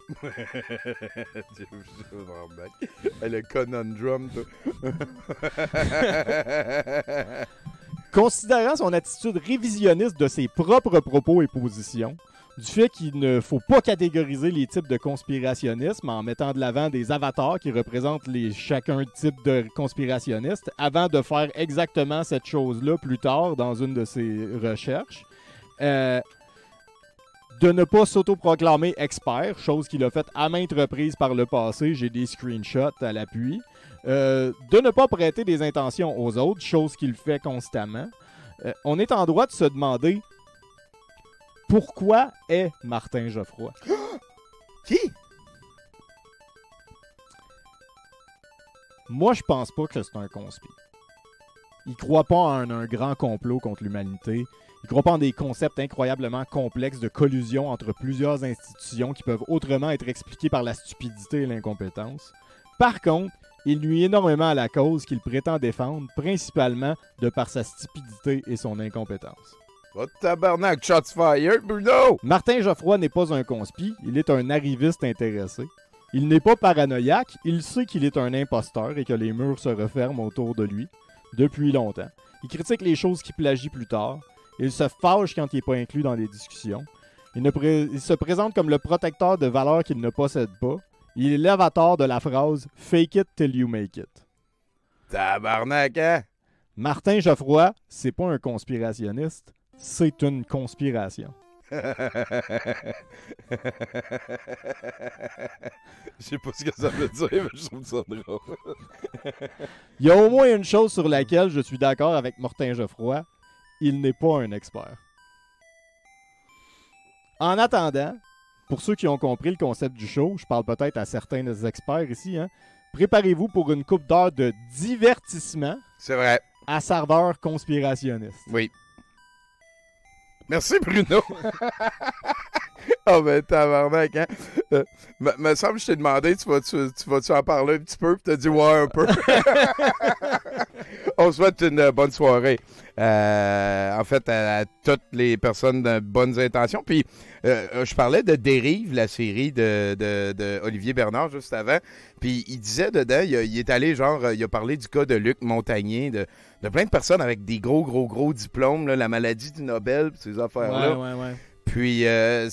Le conundrum. Considérant son attitude révisionniste de ses propres propos et positions, du fait qu'il ne faut pas catégoriser les types de conspirationnisme en mettant de l'avant des avatars qui représentent les, chacun type de conspirationniste, avant de faire exactement cette chose-là plus tard dans une de ses recherches. Euh, de ne pas s'autoproclamer expert, chose qu'il a faite à maintes reprises par le passé, j'ai des screenshots à l'appui. Euh, de ne pas prêter des intentions aux autres, chose qu'il fait constamment. Euh, on est en droit de se demander pourquoi est Martin Geoffroy? Qui? Moi, je pense pas que c'est un conspi. Il croit pas en un grand complot contre l'humanité. Il croit pas en des concepts incroyablement complexes de collusion entre plusieurs institutions qui peuvent autrement être expliqués par la stupidité et l'incompétence. Par contre, il nuit énormément à la cause qu'il prétend défendre, principalement de par sa stupidité et son incompétence. Oh tabarnak, shots fired, Bruno! Martin Geoffroy n'est pas un conspi, il est un arriviste intéressé. Il n'est pas paranoïaque, il sait qu'il est un imposteur et que les murs se referment autour de lui, depuis longtemps. Il critique les choses qui plagient plus tard. Il se fâche quand il n'est pas inclus dans les discussions. Il, ne pré- il se présente comme le protecteur de valeurs qu'il ne possède pas. Il est l'avatar de la phrase « Fake it till you make it ». Tabarnak, hein? Martin Geoffroy, c'est pas un conspirationniste, c'est une conspiration. Je sais pas ce que ça veut dire, mais je trouve ça drôle. Il y a au moins une chose sur laquelle je suis d'accord avec Martin Geoffroy. Il n'est pas un expert. En attendant, pour ceux qui ont compris le concept du show, je parle peut-être à certains des experts ici, hein, préparez-vous pour une couple d'heures de divertissement. C'est vrai. À saveur conspirationniste. Oui. Merci, Bruno. Ah, oh, ben, tabarnak, hein? Euh, me, me semble que je t'ai demandé, tu vas-tu, tu vas-tu en parler un petit peu? Puis t'as dit, ouais, un peu. On souhaite une euh, bonne soirée. Euh, en fait, à, à toutes les personnes de bonnes intentions. Puis, euh, je parlais de Dérive, la série de, de, de Olivier Bernard, juste avant. Puis, il disait dedans, il, il est allé, genre, il a parlé du cas de Luc Montagnier, de, de plein de personnes avec des gros, gros, gros diplômes, là, la maladie du Nobel, ces affaires-là. Ouais, ouais, ouais. Puis, euh,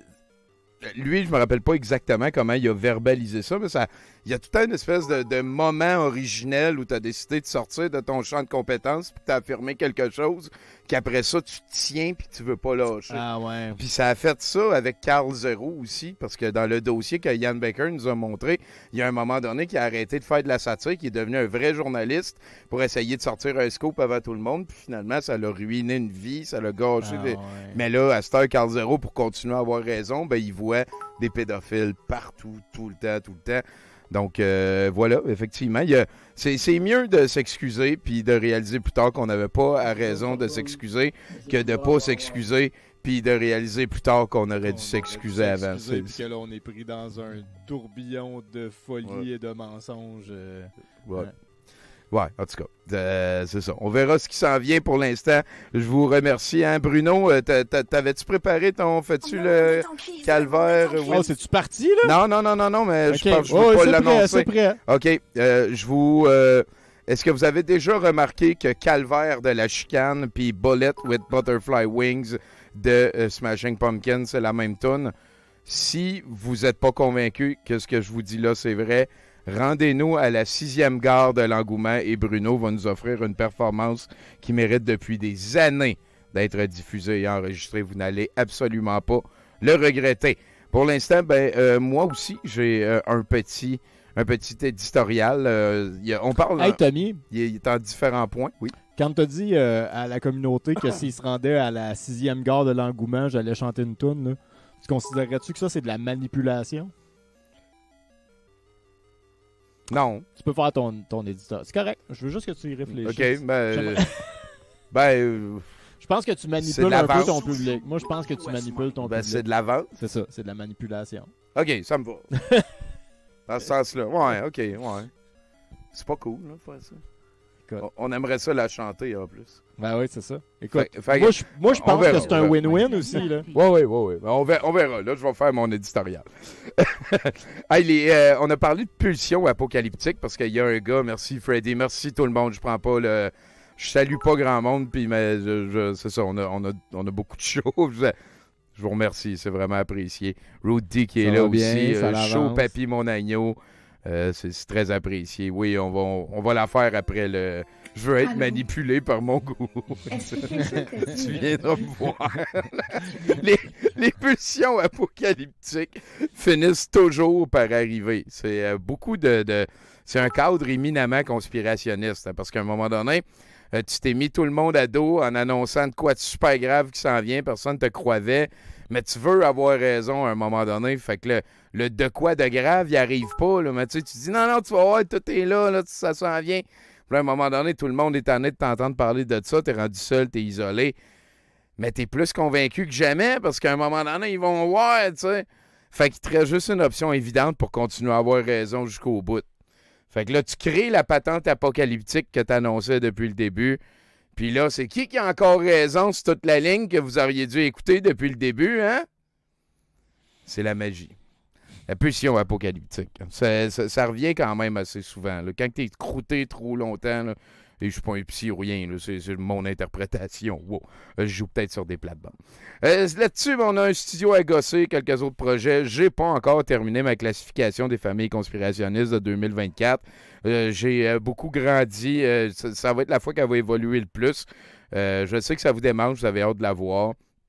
lui, je me rappelle pas exactement comment il a verbalisé ça, mais ça, il y a tout un espèce de, de moment originel où tu as décidé de sortir de ton champ de compétences puis tu as affirmé quelque chose qu'après ça, tu tiens puis tu veux pas lâcher. Ah ouais. Puis ça a fait ça avec Carl Zero aussi, parce que dans le dossier que Yann Baker nous a montré, il y a un moment donné qu'il a arrêté de faire de la satire, qu'il est devenu un vrai journaliste pour essayer de sortir un scoop avant tout le monde, puis finalement, ça l'a ruiné une vie, ça l'a gâché. Ah des... ouais. Mais là, à cette heure, Carl Zero, pour continuer à avoir raison, ben il voit des pédophiles partout, tout le temps, tout le temps. Donc, euh, voilà, effectivement, il y a, c'est, c'est mieux de s'excuser puis de réaliser plus tard qu'on n'avait pas à raison de s'excuser que de pas s'excuser puis de réaliser plus tard qu'on aurait dû s'excuser avant. Puis que là, on est pris dans un tourbillon de folie ouais. et de mensonges. Euh, ouais. ouais. Ouais, en tout cas, euh, c'est ça. On verra ce qui s'en vient pour l'instant. Je vous remercie. Hein, Bruno, euh, t'avais-tu préparé ton... Fais-tu le calvaire? Oui. Oh, c'est-tu parti, là? Non, non, non, non, non, mais okay. je pense que je ne veux oh, pas c'est l'annoncer. Prêt, c'est prêt. OK. Euh, je vous... Euh, est-ce que vous avez déjà remarqué que Calvaire de la chicane puis Bullet with Butterfly Wings de euh, Smashing Pumpkins, c'est la même tune? Si vous n'êtes pas convaincu que ce que je vous dis là, c'est vrai... Rendez-nous à la sixième gare de l'engouement et Bruno va nous offrir une performance qui mérite depuis des années d'être diffusée et enregistrée. Vous n'allez absolument pas le regretter. Pour l'instant, ben euh, moi aussi, j'ai euh, un petit un petit éditorial. Euh, y a, on parle... Hey, Tommy. Il est, il est en différents points, oui. Quand tu as dit euh, à la communauté que s'il se rendait à la sixième gare de l'engouement, j'allais chanter une toune, là, tu considérerais-tu que ça, c'est de la manipulation? Non. Tu peux faire ton, ton éditeur. C'est correct. Je veux juste que tu y réfléchisses. OK, ben... Euh, ben... Euh, je pense que tu manipules un peu ton public. Moi, je pense que tu manipules ton ben, public. C'est de la vente. C'est ça, c'est de la manipulation. OK, ça me va. Dans ce sens-là. Ouais, OK, ouais. C'est pas cool, là, de faire ça. Écoute. On aimerait ça la chanter, en plus. Ben oui, c'est ça. Écoute, fait, fait, moi, je, moi, je pense verra, que c'est un win-win aussi, là. Oui, oui, oui, oui. On verra, on verra. Là, je vais faire mon éditorial. Hey, les, euh, on a parlé de pulsion apocalyptique parce qu'il y a un gars, merci Freddy, merci tout le monde, je prends pas le... Je salue pas grand monde, puis mais je, je, c'est ça, on a, on, a, on a beaucoup de shows. Je, je vous remercie, c'est vraiment apprécié. Rudy qui est ça là bien, aussi. Ça euh, Show Papy mon agneau. Euh, c'est, c'est très apprécié. Oui, on va, on, on va la faire après le... Je veux être Allô? manipulé par mon goût. Tu viendras me voir. les, les pulsions apocalyptiques finissent toujours par arriver. C'est euh, beaucoup de, de... C'est un cadre éminemment conspirationniste. Hein, parce qu'à un moment donné, euh, tu t'es mis tout le monde à dos en annonçant de quoi de super grave qui s'en vient. Personne ne te croyait. Mais tu veux avoir raison à un moment donné. Fait que le, le de quoi de grave, il arrive pas. Là. Mais tu sais, tu dis non, non, tu vas voir, tout est là, là ça s'en vient. Puis à un moment donné, tout le monde est tanné de t'entendre parler de ça. T'es rendu seul, t'es isolé. Mais t'es plus convaincu que jamais parce qu'à un moment donné, ils vont voir, tu sais. Fait qu'il te reste juste une option évidente pour continuer à avoir raison jusqu'au bout. Fait que là, tu crées la patente apocalyptique que t'annonçais depuis le début. Puis là, c'est qui qui a encore raison sur toute la ligne que vous auriez dû écouter depuis le début, hein? C'est la magie. La pulsion apocalyptique. Ça, ça, ça revient quand même assez souvent. Là. Quand tu es croûté trop longtemps, là, et je suis pas un psy ou rien, là, c'est, c'est mon interprétation. Wow. Je joue peut-être sur des plates-bandes. Euh, là-dessus, on a un studio à gosser, quelques autres projets. J'ai pas encore terminé ma classification des familles conspirationnistes de deux mille vingt-quatre. Euh, j'ai euh, beaucoup grandi. Euh, ça, ça va être la fois qu'elle va évoluer le plus. Euh, je sais que ça vous démange, vous avez hâte de la voir.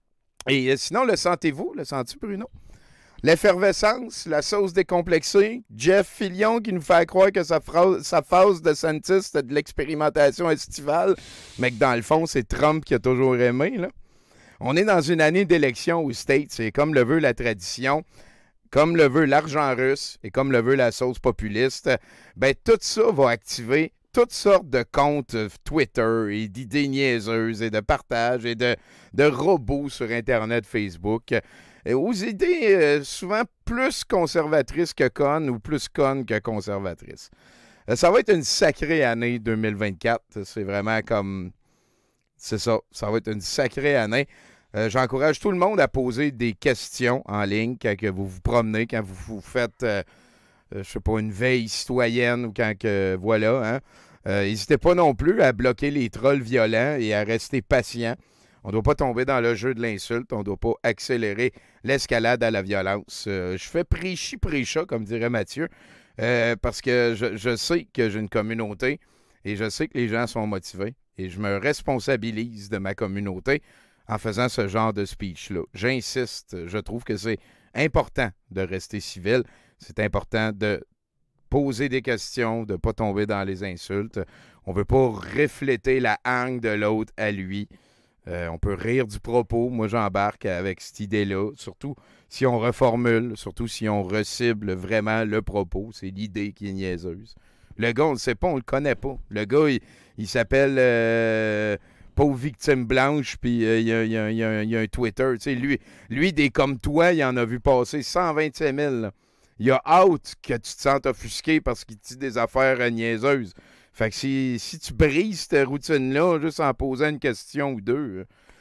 Et euh, sinon, le sentez-vous? Le sentez-vous, Bruno? L'effervescence, la sauce décomplexée, Jeff Fillion qui nous fait croire que sa, phrase, sa phase de Santis, c'était de l'expérimentation estivale, mais que dans le fond, c'est Trump qui a toujours aimé. Là. On est dans une année d'élection aux States, c'est comme le veut la tradition, comme le veut l'argent russe et comme le veut la sauce populiste. Ben, tout ça va activer toutes sortes de comptes Twitter et d'idées niaiseuses et de partages et de, de robots sur Internet, Facebook. Aux idées euh, souvent plus conservatrices que connes ou plus connes que conservatrices. Euh, ça va être une sacrée année deux mille vingt-quatre. C'est vraiment comme... C'est ça. Ça va être une sacrée année. Euh, j'encourage tout le monde à poser des questions en ligne quand que vous vous promenez, quand vous, vous faites, euh, euh, je sais pas, une veille citoyenne ou quand que... Voilà, hein. Euh, n'hésitez pas non plus à bloquer les trolls violents et à rester patient. On ne doit pas tomber dans le jeu de l'insulte. On ne doit pas accélérer l'escalade à la violence. Euh, je fais pré-chi-pré-chat, comme dirait Mathieu, euh, parce que je, je sais que j'ai une communauté et je sais que les gens sont motivés. Et je me responsabilise de ma communauté en faisant ce genre de speech-là. J'insiste. Je trouve que c'est important de rester civil. C'est important de poser des questions, de ne pas tomber dans les insultes. On ne veut pas refléter la haine de l'autre à lui. Euh, on peut rire du propos. Moi, j'embarque avec cette idée-là, surtout si on reformule, surtout si on recible vraiment le propos. C'est l'idée qui est niaiseuse. Le gars, on ne le sait pas, on ne le connaît pas. Le gars, il, il s'appelle euh, Pauvre Victime Blanche, puis euh, il, y a, il, y a, il, y a, il y a un Twitter. Tu sais, lui, lui, des comme toi, il en a vu passer cent vingt-cinq mille. Là. Il a hâte que tu te sentes offusqué parce qu'il dit des affaires euh, niaiseuses. Fait que si, si tu brises cette routine-là, juste en posant une question ou deux, euh,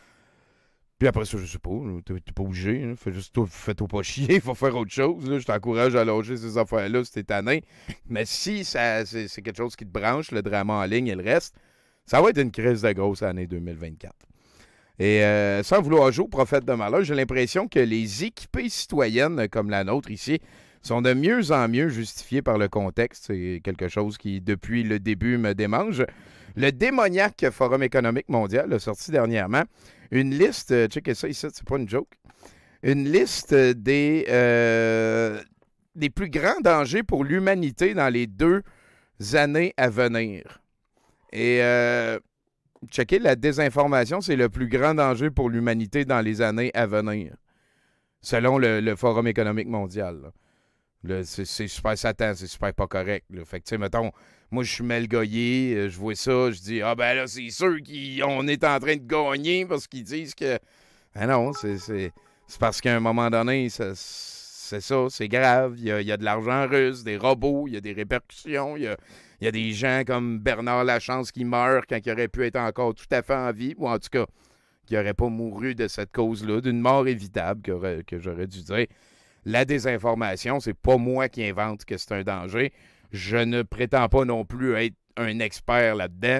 puis après ça, je sais pas, t'es, t'es pas obligé, hein, fais juste, fais-toi pas chier, il faut faire autre chose. Là, je t'encourage à loger ces affaires-là si t'es tanné. Mais si ça, c'est, c'est quelque chose qui te branche, le drama en ligne et le reste, ça va être une crise de grosse année deux mille vingt-quatre. Et euh, sans vouloir jouer au prophète de malheur, j'ai l'impression que les équipées citoyennes comme la nôtre ici sont de mieux en mieux justifiées par le contexte. C'est quelque chose qui, depuis le début, me démange. Le démoniaque Forum économique mondial a sorti dernièrement une liste, euh, checkez ça ici, c'est pas une joke, une liste des, euh, des plus grands dangers pour l'humanité dans les deux années à venir. Et euh, checkez, la désinformation, c'est le plus grand danger pour l'humanité dans les années à venir, selon le, le Forum économique mondial. Là. Là, c'est, c'est super satan, c'est super pas correct. Là. Fait que, tu sais, mettons, moi, je suis malgoyé, je vois ça, je dis, ah ben là, c'est sûr qu'on est en train de gagner parce qu'ils disent que... Ah non, c'est, c'est, c'est parce qu'à un moment donné, ça, c'est ça, c'est grave. Il y a, il y a de l'argent russe, des robots, il y a des répercussions, il y a, il y a des gens comme Bernard Lachance qui meurent quand il aurait pu être encore tout à fait en vie, ou en tout cas, qui n'aurait pas mouru de cette cause-là, d'une mort évitable, que, que j'aurais dû dire. La désinformation, c'est pas moi qui invente que c'est un danger. Je ne prétends pas non plus être un expert là-dedans,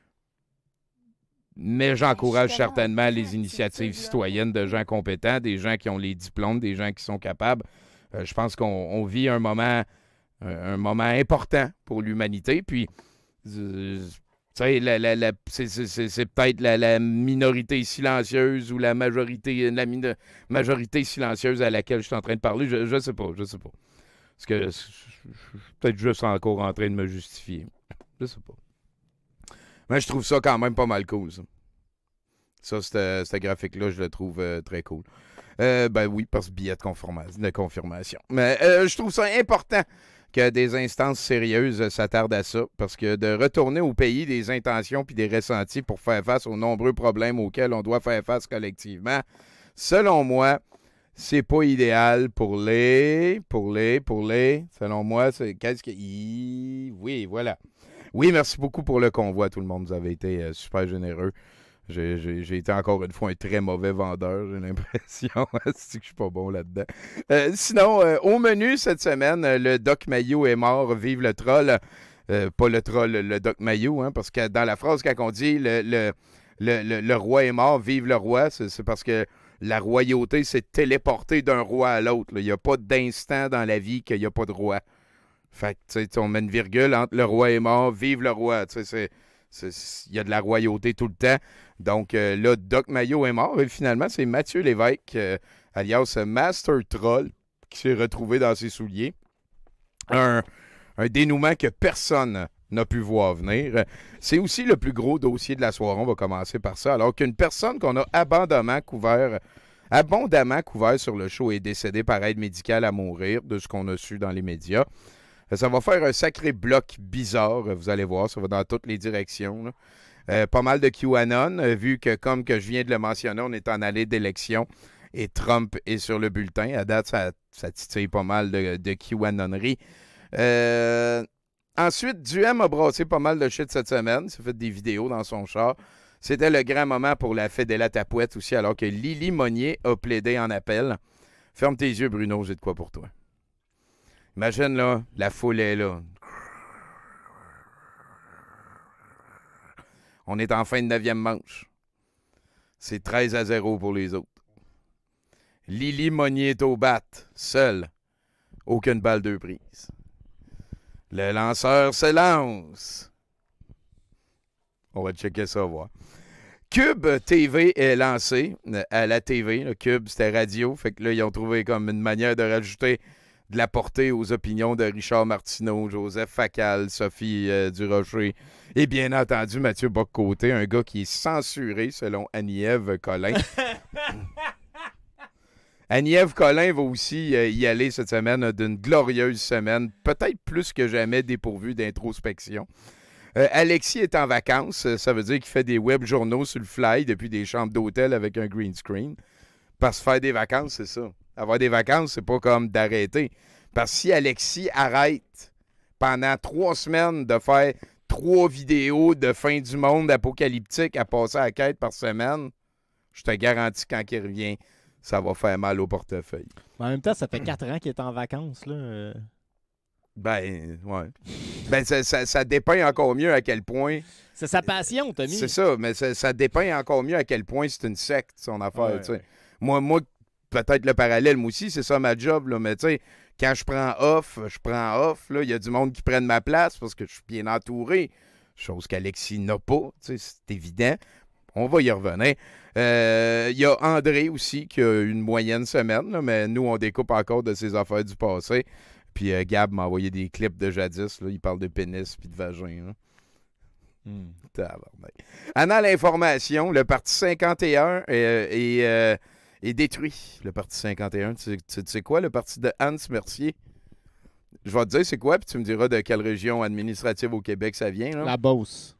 mais j'encourage certainement les initiatives citoyennes de gens compétents, des gens qui ont les diplômes, des gens qui sont capables. Euh, je pense qu'on on vit un moment, un, un moment important pour l'humanité. Puis, euh, tu sais, la, la, la, c'est, c'est, c'est peut-être la, la minorité silencieuse ou la majorité, la mino- majorité silencieuse à laquelle je suis en train de parler. Je, je sais pas, je sais pas. Parce que je suis peut-être juste encore en train de me justifier. Je sais pas. Mais je trouve ça quand même pas mal cool, ça. Ça, ce, ce graphique-là, je le trouve euh, très cool. Euh, ben oui, parce que billet de, conforma- de confirmation. Mais euh, je trouve ça important que des instances sérieuses s'attardent à ça, parce que de retourner au pays des intentions puis des ressentis pour faire face aux nombreux problèmes auxquels on doit faire face collectivement, selon moi, c'est pas idéal pour les, pour les, pour les, selon moi, c'est, qu'est-ce que, oui, voilà. Oui, merci beaucoup pour le convoi, tout le monde, vous avez été euh, super généreux. J'ai, j'ai, j'ai été encore une fois un très mauvais vendeur, j'ai l'impression. C'est que je suis pas bon là-dedans. Euh, sinon, euh, au menu cette semaine, le Doc Mayou est mort, vive le troll. Euh, pas le troll, le Doc Mayou, hein, parce que dans la phrase, quand on dit le, le, le, le, le roi est mort, vive le roi, c'est, c'est parce que la royauté s'est téléportée d'un roi à l'autre. Il n'y a pas d'instant dans la vie qu'il n'y a pas de roi. Fait que, tu sais, on met une virgule entre le roi est mort, vive le roi. Tu sais, c'est. Il y a de la royauté tout le temps. Donc euh, là, Doc Mayo est mort. Et finalement, c'est Mathieu Lévesque, euh, alias Master Troll, qui s'est retrouvé dans ses souliers. Un, un dénouement que personne n'a pu voir venir. C'est aussi le plus gros dossier de la soirée. On va commencer par ça. Alors qu'une personne qu'on a abondamment couvert, abondamment couvert sur le show est décédée par aide médicale à mourir, de ce qu'on a su dans les médias. Ça va faire un sacré bloc bizarre, vous allez voir, ça va dans toutes les directions. Là. Euh, pas mal de QAnon, euh, vu que, comme que je viens de le mentionner, on est en allée d'élection et Trump est sur le bulletin. À date, ça, ça titille pas mal de, de QAnonnerie. Euh, ensuite, Duhem a brassé pas mal de shit cette semaine. Il s'est fait des vidéos dans son char. C'était le grand moment pour la Fédéla Tapouette aussi, alors que Lily Monnier a plaidé en appel. Ferme tes yeux, Bruno, j'ai de quoi pour toi. Imagine, là, la foule est là. On est en fin de neuvième manche. C'est treize à zéro pour les autres. Lily Monnier est au bat, seule. Aucune balle deux prises. Le lanceur se lance. On va checker ça, voir. Cube T V est lancé à la T V. Le Cube, c'était radio. Fait que là, ils ont trouvé comme une manière de rajouter de la portée aux opinions de Richard Martineau, Joseph Facal, Sophie euh, Durocher et bien entendu Mathieu Bock-Côté, un gars qui est censuré selon Annie-Ève Collin. Annie-Ève Collin va aussi euh, y aller cette semaine d'une glorieuse semaine, peut-être plus que jamais dépourvue d'introspection. Euh, Alexis est en vacances, ça veut dire qu'il fait des web journaux sur le fly depuis des chambres d'hôtel avec un green screen. Parce que faire des vacances, c'est ça. Avoir des vacances, c'est pas comme d'arrêter. Parce que si Alexis arrête pendant trois semaines de faire trois vidéos de fin du monde apocalyptique à passer à la quête par semaine, je te garantis quand il revient, ça va faire mal au portefeuille. En même temps, ça fait quatre ans qu'il est en vacances, là. Ben, ouais. Ben, ça, ça, ça dépeint encore mieux à quel point... C'est sa passion, Tommy. C'est ça, mais ça, ça dépeint encore mieux à quel point c'est une secte, son affaire, ouais, tu sais. Ouais. Moi, moi, peut-être le parallèle, moi aussi, c'est ça ma job, là, mais tu sais, quand je prends off, je prends off, là, il y a du monde qui prenne ma place parce que je suis bien entouré, chose qu'Alexis n'a pas, tu sais, c'est évident. On va y revenir. Il euh, y a André aussi qui a une moyenne semaine, là, mais nous, on découpe encore de ses affaires du passé. Puis euh, Gab m'a envoyé des clips de jadis, là, il parle de pénis puis de vagin, là. Hmm. Anna l'information, le parti cinquante et un est, est, euh, est détruit. Le parti cinquante et un, tu, tu, tu sais quoi, le parti de Hans Mercier? Je vais te dire c'est quoi, puis tu me diras de quelle région administrative au Québec ça vient. Là. La Beauce.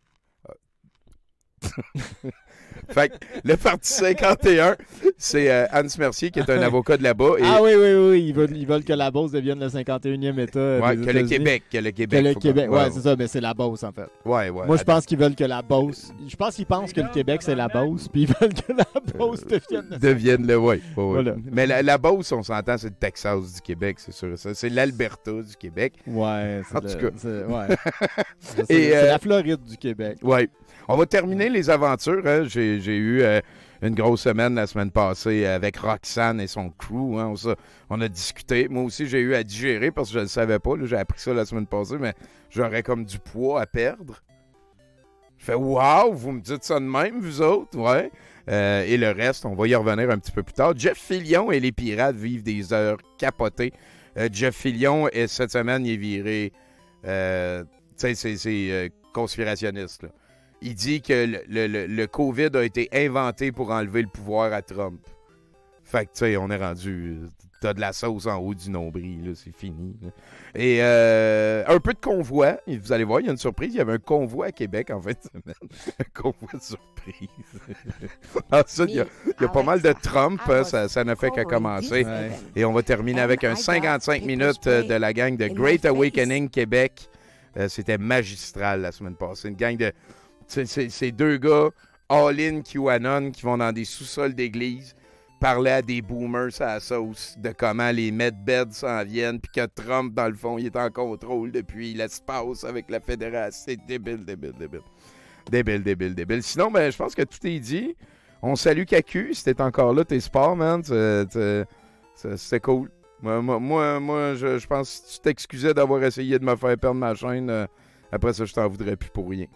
Fait que le parti cinquante et un, c'est euh, Hans Mercier qui est un avocat de là-bas. Et... Ah oui, oui, oui, ils veulent, ils veulent que la Beauce devienne le cinquante et unième État. Euh, ouais, des que États-Unis. le Québec. Que le Québec. Que le Québec, pas... ouais, ouais, c'est ça, mais c'est la Beauce en fait. Ouais, ouais. Moi, je pense qu'ils veulent que la Beauce. Je pense qu'ils pensent que le Québec c'est la Beauce, puis ils veulent que la Beauce devienne le. Devienne le, ouais. ouais, ouais. Voilà. Mais la, la Beauce, on s'entend, c'est le Texas du Québec, c'est sûr. Ça. C'est l'Alberta du Québec. Ouais, c'est en le, tout cas. C'est, ouais. c'est, Et, c'est euh, la Floride du Québec. Ouais. On va terminer les aventures. Hein. J'ai, j'ai eu euh, une grosse semaine la semaine passée avec Roxane et son crew. Hein. On, on a discuté. Moi aussi, j'ai eu à digérer parce que je ne le savais pas. Là. J'ai appris ça la semaine passée, mais j'aurais comme du poids à perdre. Je fais « Wow, vous me dites ça de même, vous autres? » Ouais. Euh, et le reste, on va y revenir un petit peu plus tard. Jeff Fillion et les Pirates vivent des heures capotées. Euh, Jeff Fillion, et cette semaine, il est viré... Euh, tu sais, c'est, c'est euh, conspirationniste, là. Il dit que le, le, le, le COVID a été inventé pour enlever le pouvoir à Trump. Fait que, tu sais, on est rendu... T'as de la sauce en haut du nombril, là, c'est fini. Là. Et euh, un peu de convoi. Et vous allez voir, il y a une surprise. Il y avait un convoi à Québec en fin de semaine. Un convoi de surprise. Ensuite, il y a, il y a pas mal de Trump. Hein, ça, ça n'a fait qu'à commencer. Ouais. Et on va terminer avec un cinquante-cinq minutes de la gang de Great Awakening Québec. Euh, c'était magistral la semaine passée. Une gang de... C'est, c'est, c'est deux gars all-in QAnon qui vont dans des sous-sols d'église parler à des boomers à la sauce de comment les medbeds s'en viennent puis que Trump, dans le fond, il est en contrôle depuis l'espace avec la fédération. C'est débile, débile, débile. Débile, débile, débile. Sinon, ben, je pense que tout est dit. On salue Kaku. Si t'es encore là, t'es sport, man. T'es, t'es, c'était cool. Moi, moi, moi je, je pense que tu t'excusais d'avoir essayé de me faire perdre ma chaîne. Euh, après ça, je t'en voudrais plus pour rien.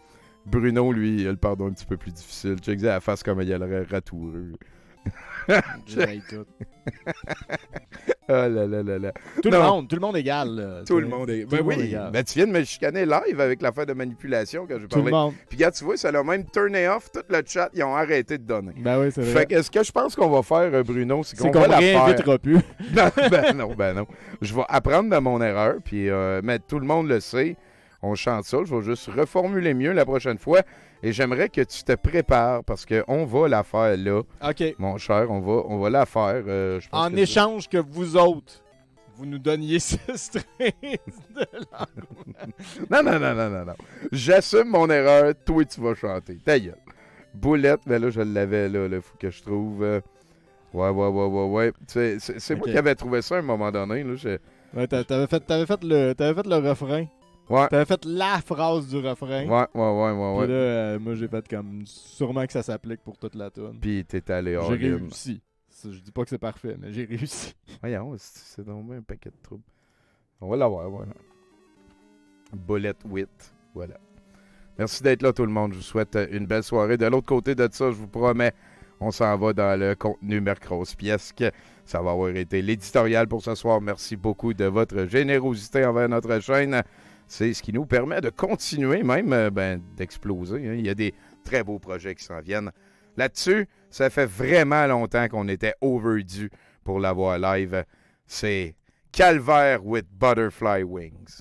Bruno, lui, il a le pardon un petit peu plus difficile. Check la face comme il a l'air ratoureux. J'ai tout. Oh là là là là. Tout Non. le monde, tout le monde égal. Là, Tout le monde est. Tout Ben le monde oui, égal. ben tu viens de me chicaner live avec l'affaire de manipulation que j'ai Tout le parlé. monde. Puis regarde, tu vois, ça l'a même turné off tout le chat, ils ont arrêté de donner. Ben oui, c'est vrai. Fait que ce que je pense qu'on va faire, euh, Bruno, c'est qu'on C'est qu'on va ne la faire. réinvitera plus. Non, ben non, ben non. Je vais apprendre de mon erreur, puis euh, mais tout le monde le sait. On chante ça, je vais juste reformuler mieux la prochaine fois. Et j'aimerais que tu te prépares parce qu'on va la faire là. OK. Mon cher, on va, on va la faire. euh, je pense En que échange que vous autres, vous nous donniez ce stress de l'engouement. Non, non, non, non, non, non. J'assume mon erreur, toi tu vas chanter. Ta gueule. Boulette, mais là je l'avais là, il faut que je trouve. euh, Ouais, ouais, ouais, ouais, ouais. C'est, c'est, c'est Ok. moi qui avais trouvé ça à un moment donné. Là, je- Ouais, t'a- t'avais fait, t'avais fait, le, t'avais fait le refrain. Ouais. T'avais fait la phrase du refrain. Ouais, ouais, ouais, ouais, Puis ouais. là, euh, moi, j'ai fait comme sûrement que ça s'applique pour toute la tune. Puis t'es allé J'ai all-in. réussi. C'est- Je dis pas que c'est parfait, mais j'ai réussi. Voyons, c'est, c'est donc bien un paquet de troubles. On va l'avoir, voilà. Bullet Wit, voilà. Merci d'être là, tout le monde. Je vous souhaite euh, une belle soirée. De l'autre côté de ça, je vous promets, on s'en va dans le contenu mercrose-piesque. Ça va avoir été l'éditorial pour ce soir. Merci beaucoup de votre générosité envers notre chaîne. C'est ce qui nous permet de continuer, même euh, ben, d'exploser. Hein. Il y a des très beaux projets qui s'en viennent. Là-dessus, ça fait vraiment longtemps qu'on était overdue pour l'avoir live. C'est Calvaire with Butterfly Wings.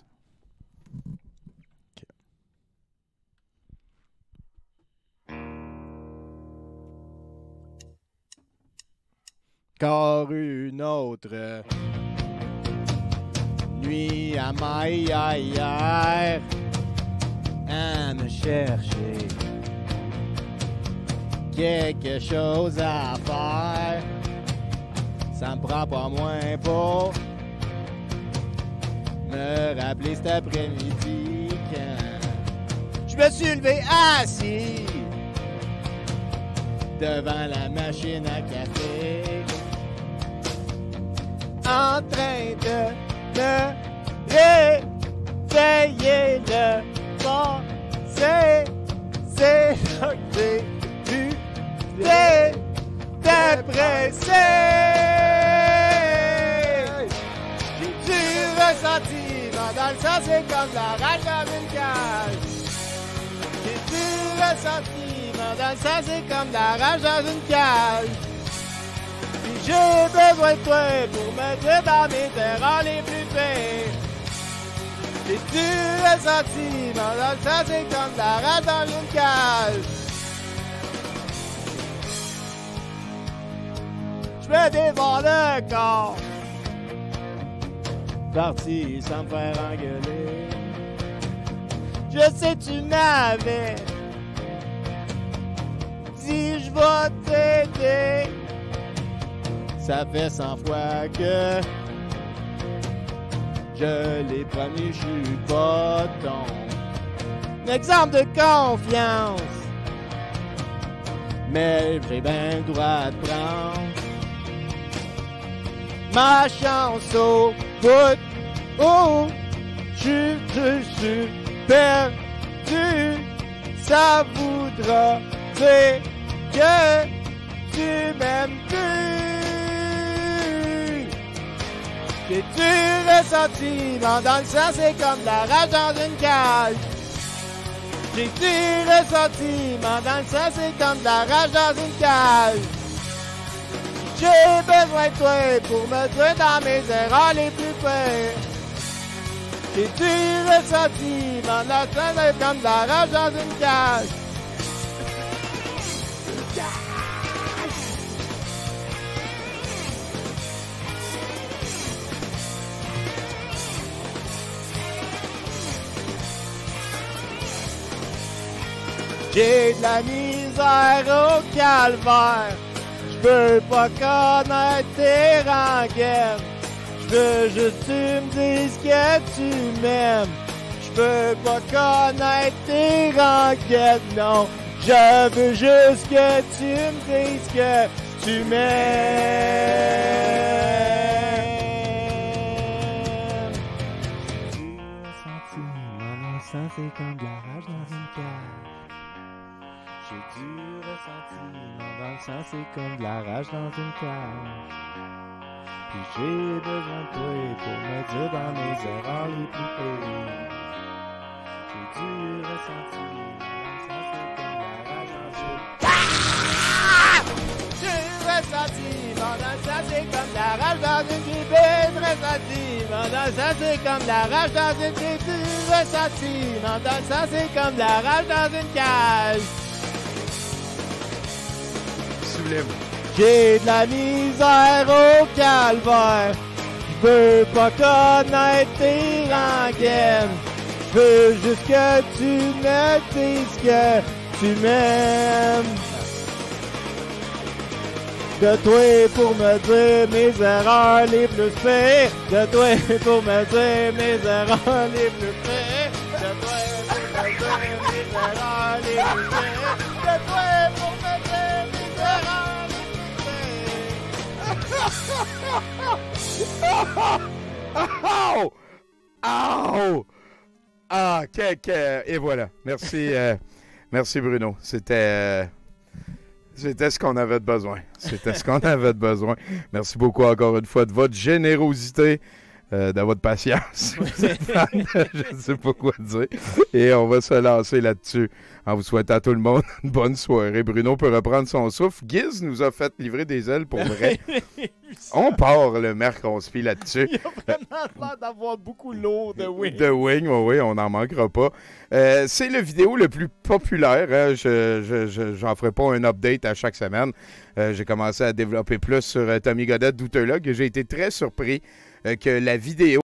Encore une autre euh, nuit à maille ailleurs à me chercher quelque chose à faire. Ça me prend pas moins pour me rappeler cet après-midi quand je me suis levé assis devant la machine à café, en train de me réveiller le passé. C'est là que j'ai vu des dépressés. J'ai du ressentiment dans le sens, c'est comme la rage dans une cage. J'ai du ressentiment dans le sens, c'est comme la rage dans une cage. Puis j'ai besoin de toi pour me dire dans mes erreurs les plus pires. J'ai du ressentiment dans le sens, c'est comme la rage dans une cage. Je me dévore le corps, parti sans me faire engueuler. Je sais tu m'avais dit je vais t'aider. Ça fait cent fois que je l'ai promis, je suis pas ton exemple de confiance. Mais j'ai bien le droit de prendre ma chance au bout où je je suis perdu. Ça voudra dire que tu m'aimes plus. J'ai du ressentiment dans le sang, c'est comme la rage dans une cage. J'ai du ressentiment dans le sang, c'est comme la rage dans une cage. J'ai besoin de toi pour me tuer dans mes erreurs les plus pires. J'ai du ressentiment dans le sang, c'est comme la rage dans une cage. J'ai de la misère au calvaire. Je veux pas connaître tes rengaines. Je veux juste que tu me dises que tu m'aimes. Je veux pas connaître tes rengaines, non. Je veux juste que tu me dises que tu m'aimes. Du sentiment, ça c'est comme de la rage dans une cage. J'ai du ressentiment dans le sang, c'est comme de la rage dans une cage. Puis j'ai besoin de toi pour me dire dans mes erreurs les plus pires. J'ai du ressentiment dans le sang, c'est comme de la rage dans une cage. J'ai du ressentiment dans le sang, c'est comme de la rage dans une cage. Ressentiment dans le sang, c'est comme de la rage dans une cage. Du ressentiment dans le sang, c'est comme de la rage dans une cage. J'ai de la misère au calvaire. Je veux pas connaître tes rengaines. Je veux juste que tu me dises que tu m'aimes. De toi pour me dire mes erreurs les plus pires. De toi pour me dire mes erreurs les plus pires. De toi pour me dire mes erreurs les plus pires. De toi pour me dire mes erreurs les plus pires. Oh! Ah, que, que, et voilà. Merci, euh, merci Bruno. C'était, euh, c'était ce qu'on avait de besoin. C'était ce qu'on avait de besoin. Merci beaucoup encore une fois de votre générosité, euh, de votre patience. Je ne sais pas quoi dire. Et on va se lancer là-dessus en vous souhaitant à tout le monde une bonne soirée. Bruno peut reprendre son souffle. Giz nous a fait livrer des ailes pour vrai. On part le mercredi là-dessus. Il y a vraiment l'air d'avoir beaucoup lourd de wing. De wing, oui, oui, on n'en manquera pas. Euh, c'est le vidéo le plus populaire. Hein. Je, je, je, j'en ferai pas un update à chaque semaine. Euh, j'ai commencé à développer plus sur euh, Tommy Godette Douteux-Log et j'ai été très surpris euh, que la vidéo